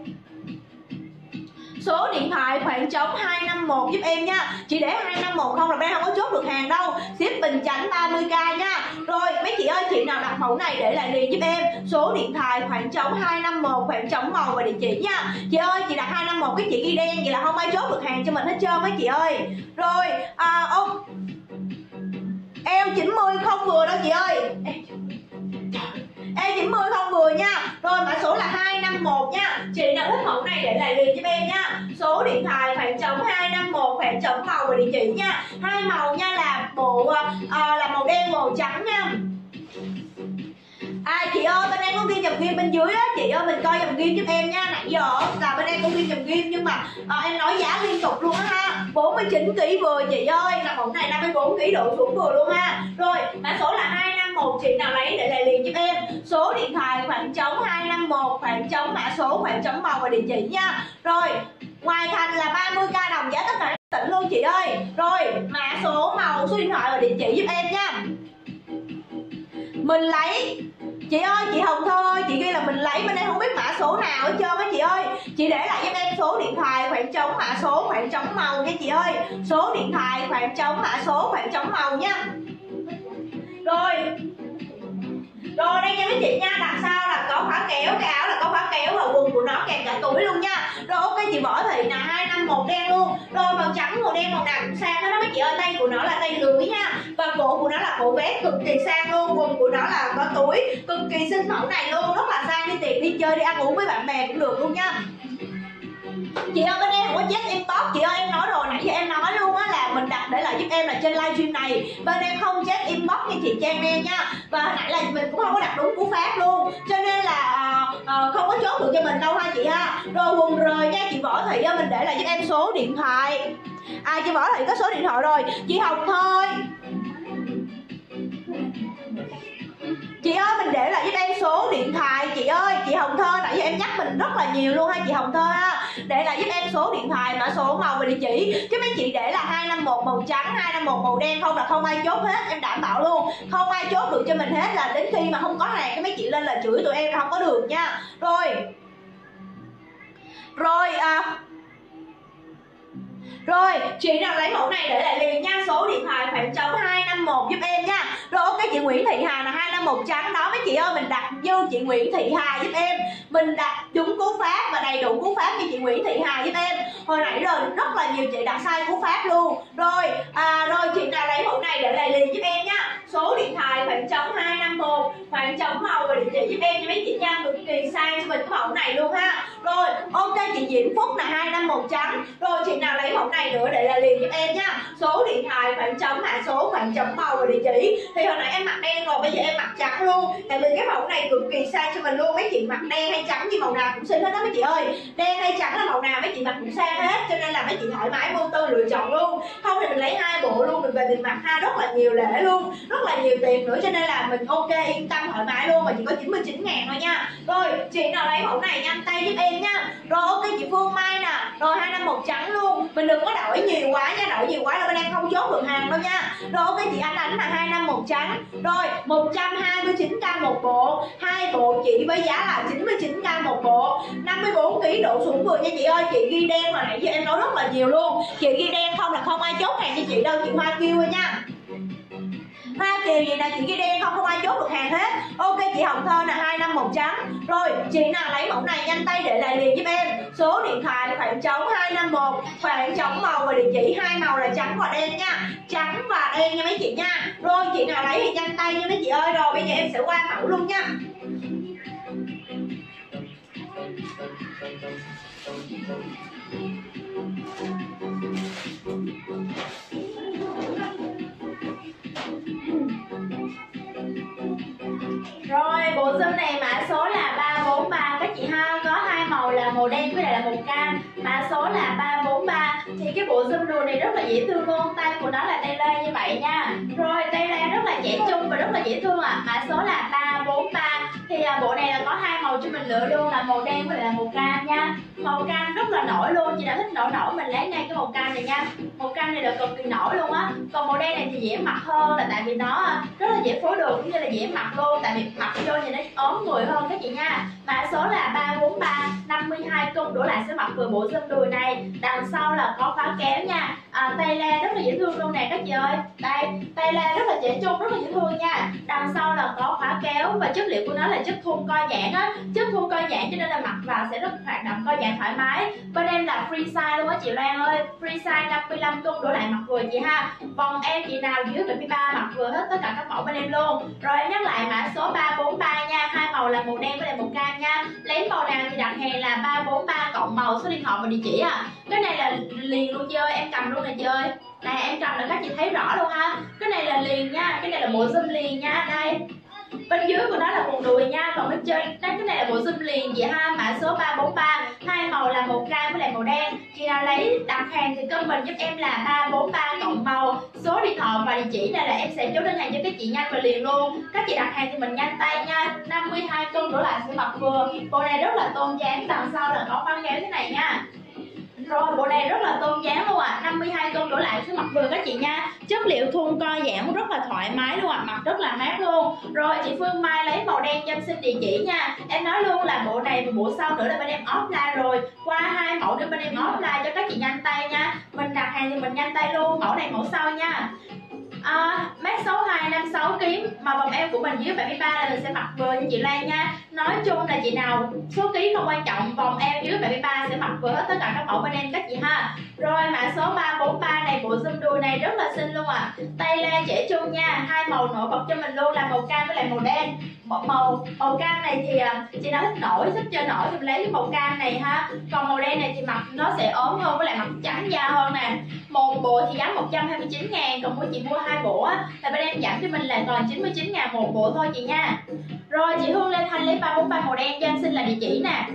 A: Số điện thoại khoảng trống 251 giúp em nha. Chị để 251 không là bên không có chốt được hàng đâu. Ship Bình Chánh 30k nha. Rồi mấy chị ơi, chị nào đặt mẫu này để lại liền giúp em số điện thoại khoảng trống 251 khoảng trống màu và địa chỉ nha. Chị ơi, chị đặt 251 cái chị ghi đen vậy là không ai chốt được hàng cho mình hết trơn mấy chị ơi. Rồi eo 90 không vừa đâu chị ơi. Eo 90 không vừa nha. Rồi mã số là 251 nha. Chị nào thích mẫu này để lại liền giúp em nha. Số điện thoại khoảng trống 251 khoảng trống màu và địa chỉ nha. Hai màu nha, là bộ là màu đen màu trắng nha. Chị ơi, bên em có ghi dòng ghim bên dưới á, chị ơi mình coi dòng ghim giúp em nha. Nãy giờ là bên em có ghi dòng ghim nhưng mà em nói giá liên tục luôn á ha. 49kg vừa chị ơi, là mẫu này 54kg độ xuống vừa luôn ha. Rồi mã số là 251, chị nào lấy để lại liền giúp em số điện thoại khoảng trống 251 khoảng trống mã số khoảng trống màu và địa chỉ nha. Rồi ngoài thành là 30k đồng giá tất cả tỉnh luôn chị ơi. Rồi mã số màu số điện thoại và địa chỉ giúp em nha. Mình lấy chị ơi, chị Hồng Thơ ơi, chị ghi là mình lấy, bên đây không biết mã số nào hết trơn á chị ơi. Chị để lại giúp em số điện thoại khoảng trống mã số khoảng trống màu nha chị ơi. Số điện thoại khoảng trống mã số khoảng trống màu nha. Rồi đây nha mấy chị nha, đằng sau là có khóa kéo, cái áo là có khóa kéo và quần của nó kèm cả túi luôn nha. Rồi ok chị Võ Thị là 251 đen luôn. Rồi màu trắng màu đen màu nào cũng sang hết đó mấy chị ơi. Tay của nó là tay lưỡi nha, và cổ của nó là cổ vest cực kỳ sang luôn. Quần của nó là có túi, cực kỳ xinh. Mẫu này luôn rất là sang, đi tiệc đi chơi đi ăn uống với bạn bè cũng được luôn nha. Chị ơi bên em không có check inbox. Chị ơi em nói rồi, nãy giờ em nói luôn á là mình đặt để lại giúp em là trên livestream này. Bên em không check inbox như chị Trang em nha. Và hồi nãy là mình cũng không có đặt đúng cú pháp luôn, cho nên là không có chốt được cho mình đâu ha chị ha. Rồi quần rồi nha chị Võ Thị ơi, mình để lại giúp em số điện thoại. Chị Võ Thị có số điện thoại rồi. Chị Hồng thôi, chị ơi mình để lại giúp em số điện thoại chị ơi. Chị Hồng Thơ nãy giờ em nhắc mình rất là nhiều luôn ha chị Hồng Thơ ha. Để lại giúp em số điện thoại, mã số, màu và địa chỉ. Chứ mấy chị để là 251 màu trắng, 251 màu đen không là không ai chốt hết, em đảm bảo luôn. Không ai chốt được cho mình hết, là đến khi mà không có hàng cái mấy chị lên là chửi tụi em là không có được nha. Rồi chị nào lấy mẫu này để lại liền nha, số điện thoại khoảng trống 251 giúp em nha. Rồi ok chị Nguyễn Thị Hà là 251 trắng đó mấy chị ơi, mình đặt vô chị Nguyễn Thị Hà giúp em, mình đặt đúng cú pháp và đầy đủ cú pháp cho chị Nguyễn Thị Hà giúp em. Hồi nãy rồi rất là nhiều chị đặt sai cú pháp luôn. Rồi chị nào lấy mẫu này để lại liền giúp em nha, số điện thoại khoảng trống 251 khoảng trống màu và địa chỉ giúp em cho mấy chị nha, cực kỳ sai cho mình cái mẫu này luôn ha. Rồi ok chị Diễm Phúc là 251 trắng. Rồi chị nào lấy mẫu này nữa để lại liền giúp em nha, số điện thoại khoảng trống mã số khoảng trống màu và địa chỉ. Thì hồi nãy em mặc đen rồi, bây giờ em mặc trắng luôn, tại vì cái mẫu này cực kỳ sai cho mình luôn. Mấy chị mặc đen hay trắng gì màu nào cũng xinh hết đó mấy chị ơi, đen hay trắng là màu nào mấy chị mặc cũng sang hết, cho nên là mấy chị thoải mái vô tư lựa chọn luôn. Không thì mình lấy 2 bộ luôn, mình về mình mặc ha, rất là nhiều lễ luôn, rất là nhiều tiền nữa, cho nên là mình ok yên tâm thoải mái luôn, mà chỉ có 99.000 thôi nha. Rồi chị nào lấy mẫu này nhanh tay giúp em nha. Rồi ok chị Phương Mai nè, rồi 251 trắng luôn, mình đừng có đổi nhiều quá nha, đổi nhiều quá là bên em không chốt được hàng đâu nha. Rồi ok chị Anh Ánh là 251 trắng. Rồi 129k một bộ, 2 bộ chị với giá là 99k một bộ, 54 kg độ xuống vừa nha chị ơi. Chị ghi đen mà nãy giờ em nói rất là nhiều luôn, chị ghi đen không là không ai chốt hàng cho chị đâu, chị Hoa Kiều ơi nha. Hoa Kiều gì nè, chị ghi đen không ai chốt được hàng hết. Ok chị Hồng Thơ là 251 trắng. Rồi chị nào lấy mẫu này nhanh tay để lại liền giúp em, số điện thoại khoảng trống 251 khoảng trống màu và địa chỉ, 2 màu là trắng và đen nha, trắng và đen nha mấy chị nha. Rồi chị nào lấy thì nhanh tay nha mấy chị ơi. Rồi bây giờ em sẽ qua mẫu luôn nha.
B: Rồi bộ zoom này mã số là 343 các chị ha, có 2 màu là màu đen với lại là màu cam, mã số là 343. Thì cái bộ zoom đùi này rất là dễ thương luôn, tay của nó là tay lê như vậy nha. Rồi tay lê rất là trẻ trung và rất là dễ thương mã số là 343. Thì bộ này là có 2 màu cho mình lựa luôn, là màu đen với lại là màu cam nha. Màu cam rất là nổi luôn, chị nào thích nổi mình lấy ngay cái màu cam này nha. Màu cam này là cực kỳ nổi luôn á. Còn màu đen này thì dễ mặc hơn, là tại vì nó rất là dễ phối đồ cũng như là dễ mặc luôn, tại vì mặc vô thì nó ốm người hơn các chị nha. Mã số là 343, 52 cân đổ lại sẽ mặc vừa bộ zoom đùi này. Đằng sau là có khóa kéo nha. Tay le rất là dễ thương luôn nè các chị ơi. Đây, tay le rất là trẻ trung, rất là dễ thương nha. Đằng sau là có khóa kéo và chất liệu của nó là chất thun co giãn á, chất thun co giãn cho nên là mặc vào sẽ rất hoạt động co giãn thoải mái. Bên em là free size luôn á chị Loan ơi, free size 55 cân đổ lại mặc vừa chị ha. Còn em chị nào dưới 73 mặc vừa hết tất cả các mẫu bên em luôn. Rồi em nhắc lại mã số 343 nha, 2 màu là màu đen với lại màu cam nha. Lấy màu nào thì đặt hàng là 343 cộng màu, số điện thoại và địa chỉ Cái này là liền luôn chị ơi, em cầm luôn nè chị ơi. Này em cầm là các chị thấy rõ luôn ha. Cái này là liền nha, cái này là bộ zoom liền nha. Đây, bên dưới của nó là quần đùi nha, còn bên trên cái này là bộ zoom liền vậy ha. Mã số 343, 2 màu là màu cam với lại màu đen. Chị nào lấy đặt hàng thì comment giúp em là 343 cộng màu, số điện thoại và địa chỉ này là em sẽ chốt đơn hàng cho các chị nhanh và liền luôn. Các chị đặt hàng thì mình nhanh tay nha. 52 cân đổ lại sẽ mặc vừa. Bộ này rất là tôn dáng, đằng sau là có khóa kéo thế này nha. Rồi bộ này rất là tôn dáng luôn 52 cân đổ lại sẽ mặc vừa các chị nha. Chất liệu thun co giãn rất là thoải mái luôn mặc rất là mát luôn. Rồi chị Phương Mai lấy màu đen cho em xin địa chỉ nha. Em nói luôn là bộ này và bộ sau nữa là bên em offline rồi. Qua 2 mẫu nữa bên em offline cho các chị nhanh tay nha. Mình đặt hàng thì mình nhanh tay luôn, mẫu này mẫu sau nha. Mát 62 56 kg mà vòng eo của mình dưới 73 là mình sẽ mặc vừa như chị Lan nha. Nói chung là chị nào số ký không quan trọng, vòng eo dưới 73 sẽ mặc vừa hết tất cả các mẫu bên em các chị ha. Rồi mã số 343 này, bộ zoom đùi này rất là xinh luôn ạ. Tay len trẻ trung nha, hai màu nổi bật cho mình luôn là màu cam với lại màu đen. Màu cam này thì chị nào thích nổi, thích chơi nổi thì mình lấy cái màu cam này ha. Còn màu đen này thì mặc nó sẽ ốm hơn với lại mặc trắng da hơn nè. Một bộ thì giá 129.000, còn mỗi chị mua 2 bộ á là bên em giảm cho mình là còn 99.000 một bộ thôi chị nha. Rồi chị Hương Lê Thanh lấy 343 màu đen cho em xin là địa chỉ nè.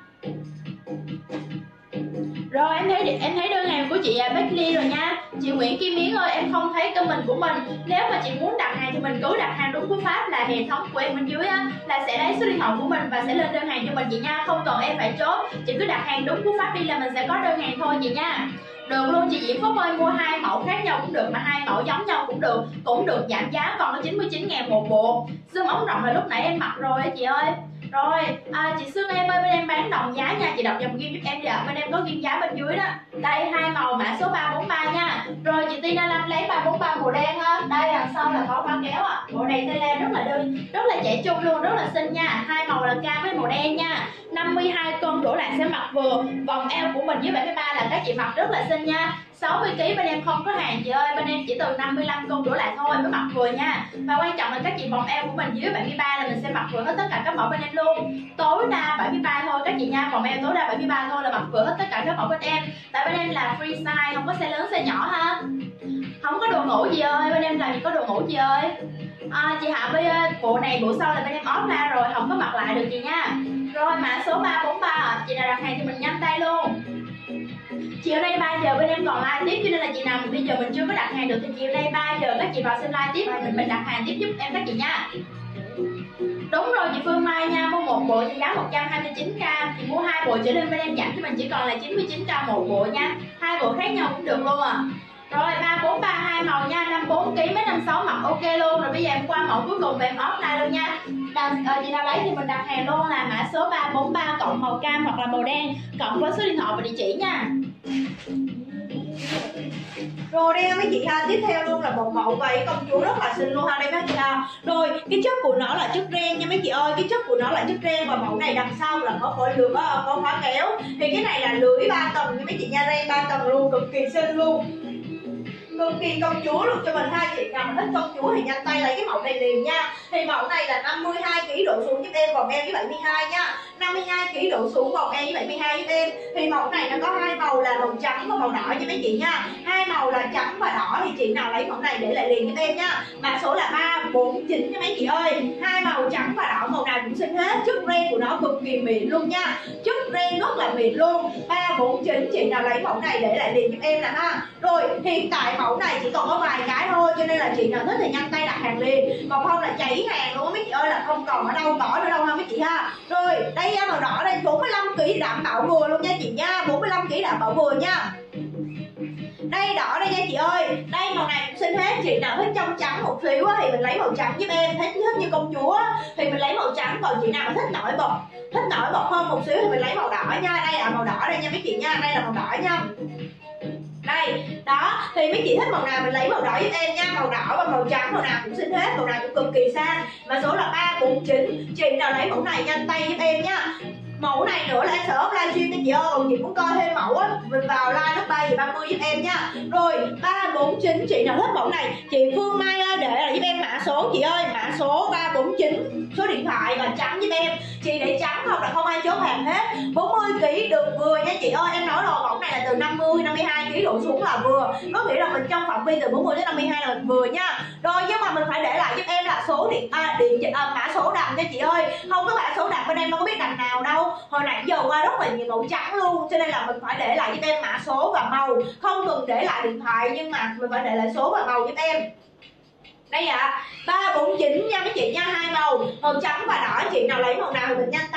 B: Rồi em thấy đơn hàng của chị Becky rồi nha. Chị Nguyễn Kim Yến ơi, em không thấy comment của mình. Nếu mà chị muốn đặt hàng thì mình cứ đặt hàng đúng cú pháp là hệ thống của em bên dưới á, là sẽ lấy số điện thoại của mình và sẽ lên đơn hàng cho mình chị nha. Không cần em phải chốt, chị cứ đặt hàng đúng cú pháp đi là mình sẽ có đơn hàng thôi chị nha. Được luôn chị Diễm Phúc ơi, mua 2 mẫu khác nhau cũng được mà 2 mẫu giống nhau cũng được giảm giá còn có 99.000 một bộ. Zoom ống rộng là lúc nãy em mặc rồi á chị ơi. Rồi chị Sương em ơi, bên em bán đồng giá nha, chị đọc dòng ghim giúp em đi ạ. Bên em có ghim giá bên dưới đó. Đây 2 màu mã số 343 nha. Rồi chị Tina Lâm lấy 343 màu đen ha. Đây đằng sau là có khóa kéo ạ. Bộ này tay len rất là trẻ trung luôn, rất là xinh nha. 2 màu là cam với màu đen nha. 52 cân đổ lại sẽ mặc vừa. Vòng eo của mình dưới 73 là các chị mặc rất là xinh nha. 60 kg bên em không có hàng chị ơi, bên em chỉ từ 55 cân đổ lại thôi mới mặc vừa nha. Và quan trọng là các chị vòng eo của mình dưới 73 là mình sẽ mặc vừa hết tất cả các mẫu bên em luôn. Tối đa 73 thôi các chị nha, vòng eo tối đa 73 thôi là mặc vừa hết tất cả các mẫu bên em. Tại bên em là free size, không có size lớn size nhỏ ha. Không có đồ ngủ gì ơi, bên em làm gì có đồ ngủ gì ơi. Chị Hạ Bi ơi, bộ này bộ sau là bên em off ra rồi, không có mặc lại được chị nha. Rồi mã số 343 chị nào đặt hàng thì mình nhanh tay luôn. Chiều nay 3 giờ bên em còn live tiếp, cho nên là chị nào bây giờ mình chưa có đặt hàng được thì chiều nay 3 giờ các chị vào xem live tiếp mình đặt hàng tiếp giúp em các chị nha. Đúng rồi chị Phương Mai nha, mua một bộ thì giá 129k, chị mua 2 bộ trở lên bên em giảm cho mình chỉ còn là 99k một bộ nha. 2 bộ khác nhau cũng được luôn à. Rồi 3432 màu nha, 54 kg mấy 56 mặc ok luôn. Rồi bây giờ em qua mẫu cuối cùng và em offline luôn nha. Chị nào lấy thì mình đặt hàng luôn là mã số 343 cộng màu cam hoặc là màu đen cộng với số điện thoại và địa chỉ nha.
A: Rồi đây mấy chị ha, tiếp theo luôn là một mẫu váy công chúa rất là xinh luôn ha đây mấy chị ha. Rồi cái chất của nó là chất ren nha mấy chị ơi, cái chất của nó là chất ren và mẫu này đằng sau là có khối lưỡi, có khóa kéo. Thì cái này là lưỡi 3 tầng nha mấy chị nha, ren 3 tầng luôn, cực kỳ xinh luôn, cực kỳ công chúa luôn cho mình ha. Chị nào mà thích công chúa thì nhanh tay lấy cái mẫu này liền nha. Thì mẫu này là 52 kg độ xuống giúp em, vòng eo với 72 nha. 52 kg độ xuống, vòng eo với 72 giúp em. Thì mẫu này nó có 2 màu là màu trắng và màu đỏ cho mấy chị nha. 2 màu là trắng và đỏ thì chị nào lấy mẫu này để lại liền giúp em nha. Mã số là 349 nha mấy chị ơi. 2 màu trắng và đỏ màu nào cũng xinh hết, chất ren của nó cực kỳ mịn luôn nha. Chất ren rất là mịn luôn. 349 chị nào lấy mẫu này để lại liền giúp em nè ha. Rồi hiện tại mẫu này chỉ còn có vài cái thôi cho nên là chị nào thích thì nhanh tay đặt hàng liền, còn không là cháy hàng luôn mấy chị ơi, là không còn ở đâu có nữa đâu ha mấy chị ha. Rồi đây màu đỏ đây 45 kg đảm bảo vừa luôn nha chị nha, 45 kg đảm bảo vừa nha. Đây đỏ đây nha chị ơi, đây màu này cũng xinh hết. Chị nào thích trong trắng một xíu thì mình lấy màu trắng giúp em, thích như công chúa thì mình lấy màu trắng, còn chị nào mà thích nổi bật hơn một xíu thì mình lấy màu đỏ nha. Đây là màu đỏ đây nha mấy chị nha, đây là màu đỏ nha. Đây, đó, thì mấy chị thích màu nào mình lấy màu đỏ giúp em nha. Màu đỏ và màu trắng màu nào cũng xinh hết, màu nào cũng cực kỳ sang. Mã số là 349. Chị nào lấy mẫu này nhanh tay giúp em nha. Mẫu này nữa là em sẽ up livestream cho chị ơi, còn chị muốn coi thêm mẫu á mình vào live lúc 3 giờ 30 giúp em nha. Rồi 349 chị nào thích mẫu này, chị Phương Mai ơi để lại giúp em mã số chị ơi, mã số 349 số điện thoại và trắng giúp em. Chị để trắng hoặc là không ai chốt hàng hết. 40 kg được vừa nha chị ơi, em nói rồi mẫu này là từ 50 52 kg đổ xuống là vừa, có nghĩa là mình trong phạm vi từ 40 đến 52 là vừa nha. Rồi nhưng mà mình phải để lại giúp em là số mã số đằng cho chị ơi, không có mã số đằng bên em đâu có biết đằng nào đâu. Hồi nãy giờ qua rất là nhiều màu trắng luôn, cho nên là mình phải để lại giúp em mã số và màu, không cần để lại điện thoại nhưng mà mình phải để lại số và màu giúp em. Đây ạ, 349 nha mấy chị nha, 2 màu trắng và đỏ. Chị nào lấy màu nào thì mình nhanh tay đặt hàng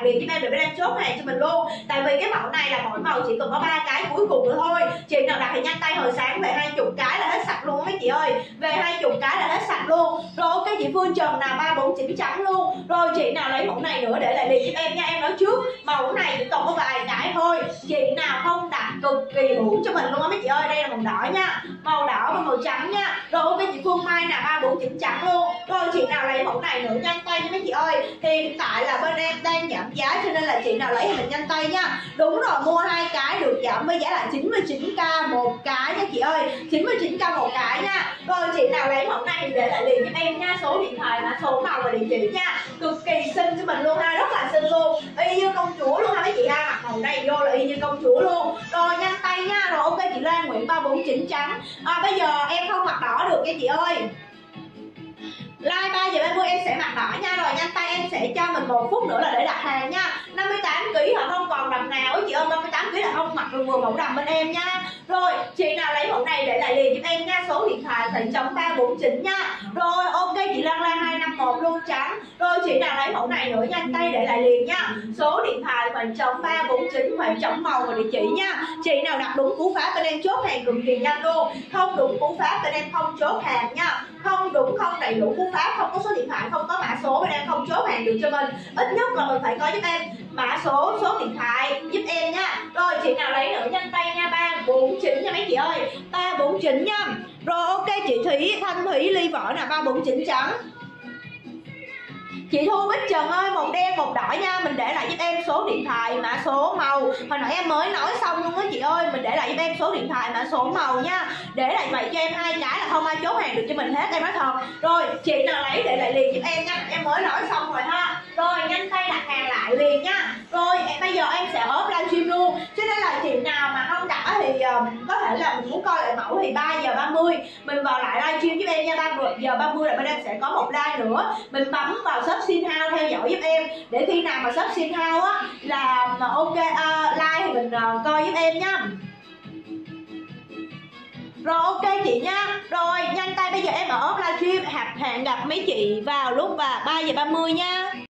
A: liền giúp em để bên em chốt hàng cho mình luôn. Tại vì cái mẫu này là mỗi màu chỉ cần có 3 cái cuối cùng nữa thôi. Chị nào đặt thì nhanh tay hồi sáng về 20 cái là hết sạch luôn mấy chị ơi. Về 20 cái là hết sạch luôn. Rồi ok chị Phương Trần là 349 trắng luôn. Rồi chị nào lấy mẫu này nữa để lại liền giúp em nha. Em nói trước mẫu này chỉ còn có vài cái thôi. Chị nào không đặt cực kỳ hữu cho mình luôn á mấy chị ơi. Đây là màu đỏ nha, màu đỏ và màu trắng nha. Rồi ok chị Phương Mai là 349 trắng luôn. Rồi chị nào lấy mẫu này nữa nhanh tay nha mấy chị ơi. Hiện tại là bên em đang giảm giá cho nên là chị nào lấy thì mình nhanh tay nha. Đúng rồi, mua 2 cái được giảm với giá là 99k một cái nha chị ơi. 99k một cái nha. Rồi chị nào lấy mẫu này thì để lại liền giúp em nha. Số điện thoại, mã số, màu và địa chỉ nha. Cực kỳ xinh cho mình luôn ha, rất là xinh luôn. Y như công chúa luôn ha mấy chị ha. Mặc màu này vô là y như công chúa luôn. Rồi nhanh tay nha. Rồi ok chị Lan Nguyễn 349 trắng. Bây giờ em không mặc đỏ được nha chị ơi. Live 3 giờ 30 em sẽ mặc đỏ nha. Rồi nhanh tay em sẽ cho mình 1 phút nữa là để đặt hàng nha. 58kg họ không còn đầm nào chị ơi, 58kg là không mặc được vừa mẫu đầm bên em nha. Rồi chị nào lấy mẫu này để lại liền giúp em nha. Số điện thoại thành chống 349 nha. Rồi ok chị Lan Lan 251 luôn trắng. Rồi chị nào lấy mẫu này nữa nhanh tay để lại liền nha. Số điện thoại khoảng trống 349 khoảng trống màu và địa chỉ nha. Chị nào đặt đúng cú pháp bên em chốt hàng cực kỳ nhanh luôn. Không đúng cú pháp bên em không chốt hàng nha. Không đúng, không đầy đủ cú pháp, không có số điện thoại, không có mã số bên em không chốt hàng được cho mình. Ít nhất là mình phải có giúp em mã số, số điện thoại giúp em nha. Rồi chị nào lấy nữa nhanh tay nha. 349 nha mấy chị ơi, 349 nha. Rồi ok chị Thủy Thanh Thủy Ly Võ là 349 trắng. Chị Thu Bích Trần ơi, một đen một đỏ nha. Mình để lại giúp em số điện thoại, mã số, màu. Hồi nãy em mới nói xong luôn á chị ơi. Mình để lại giúp em số điện thoại, mã số, màu nha. Để lại vậy cho em 2 cái là không ai chốt hàng được cho mình hết, em nói thật. Rồi chị nào lấy để lại liền giúp em nha. Em mới nói xong rồi ha. Rồi nhanh tay đặt hàng lại liền nha. Rồi bây giờ em sẽ ốp livestream luôn. Cho nên là chị nào mà không đặt thì có thể là mình muốn coi lại mẫu thì 3 giờ 30 mình vào lại livestream giúp em nha. 3 giờ 30 là bên em sẽ có một live nữa. Mình bấm vào shop Xin Hao theo dõi giúp em để khi nào mà shop Xin Hao á là ok like thì mình coi giúp em nha. Rồi ok chị nha. Rồi nhanh tay bây giờ em ở off livestream hẹn gặp mấy chị vào lúc 3 giờ 30 nha.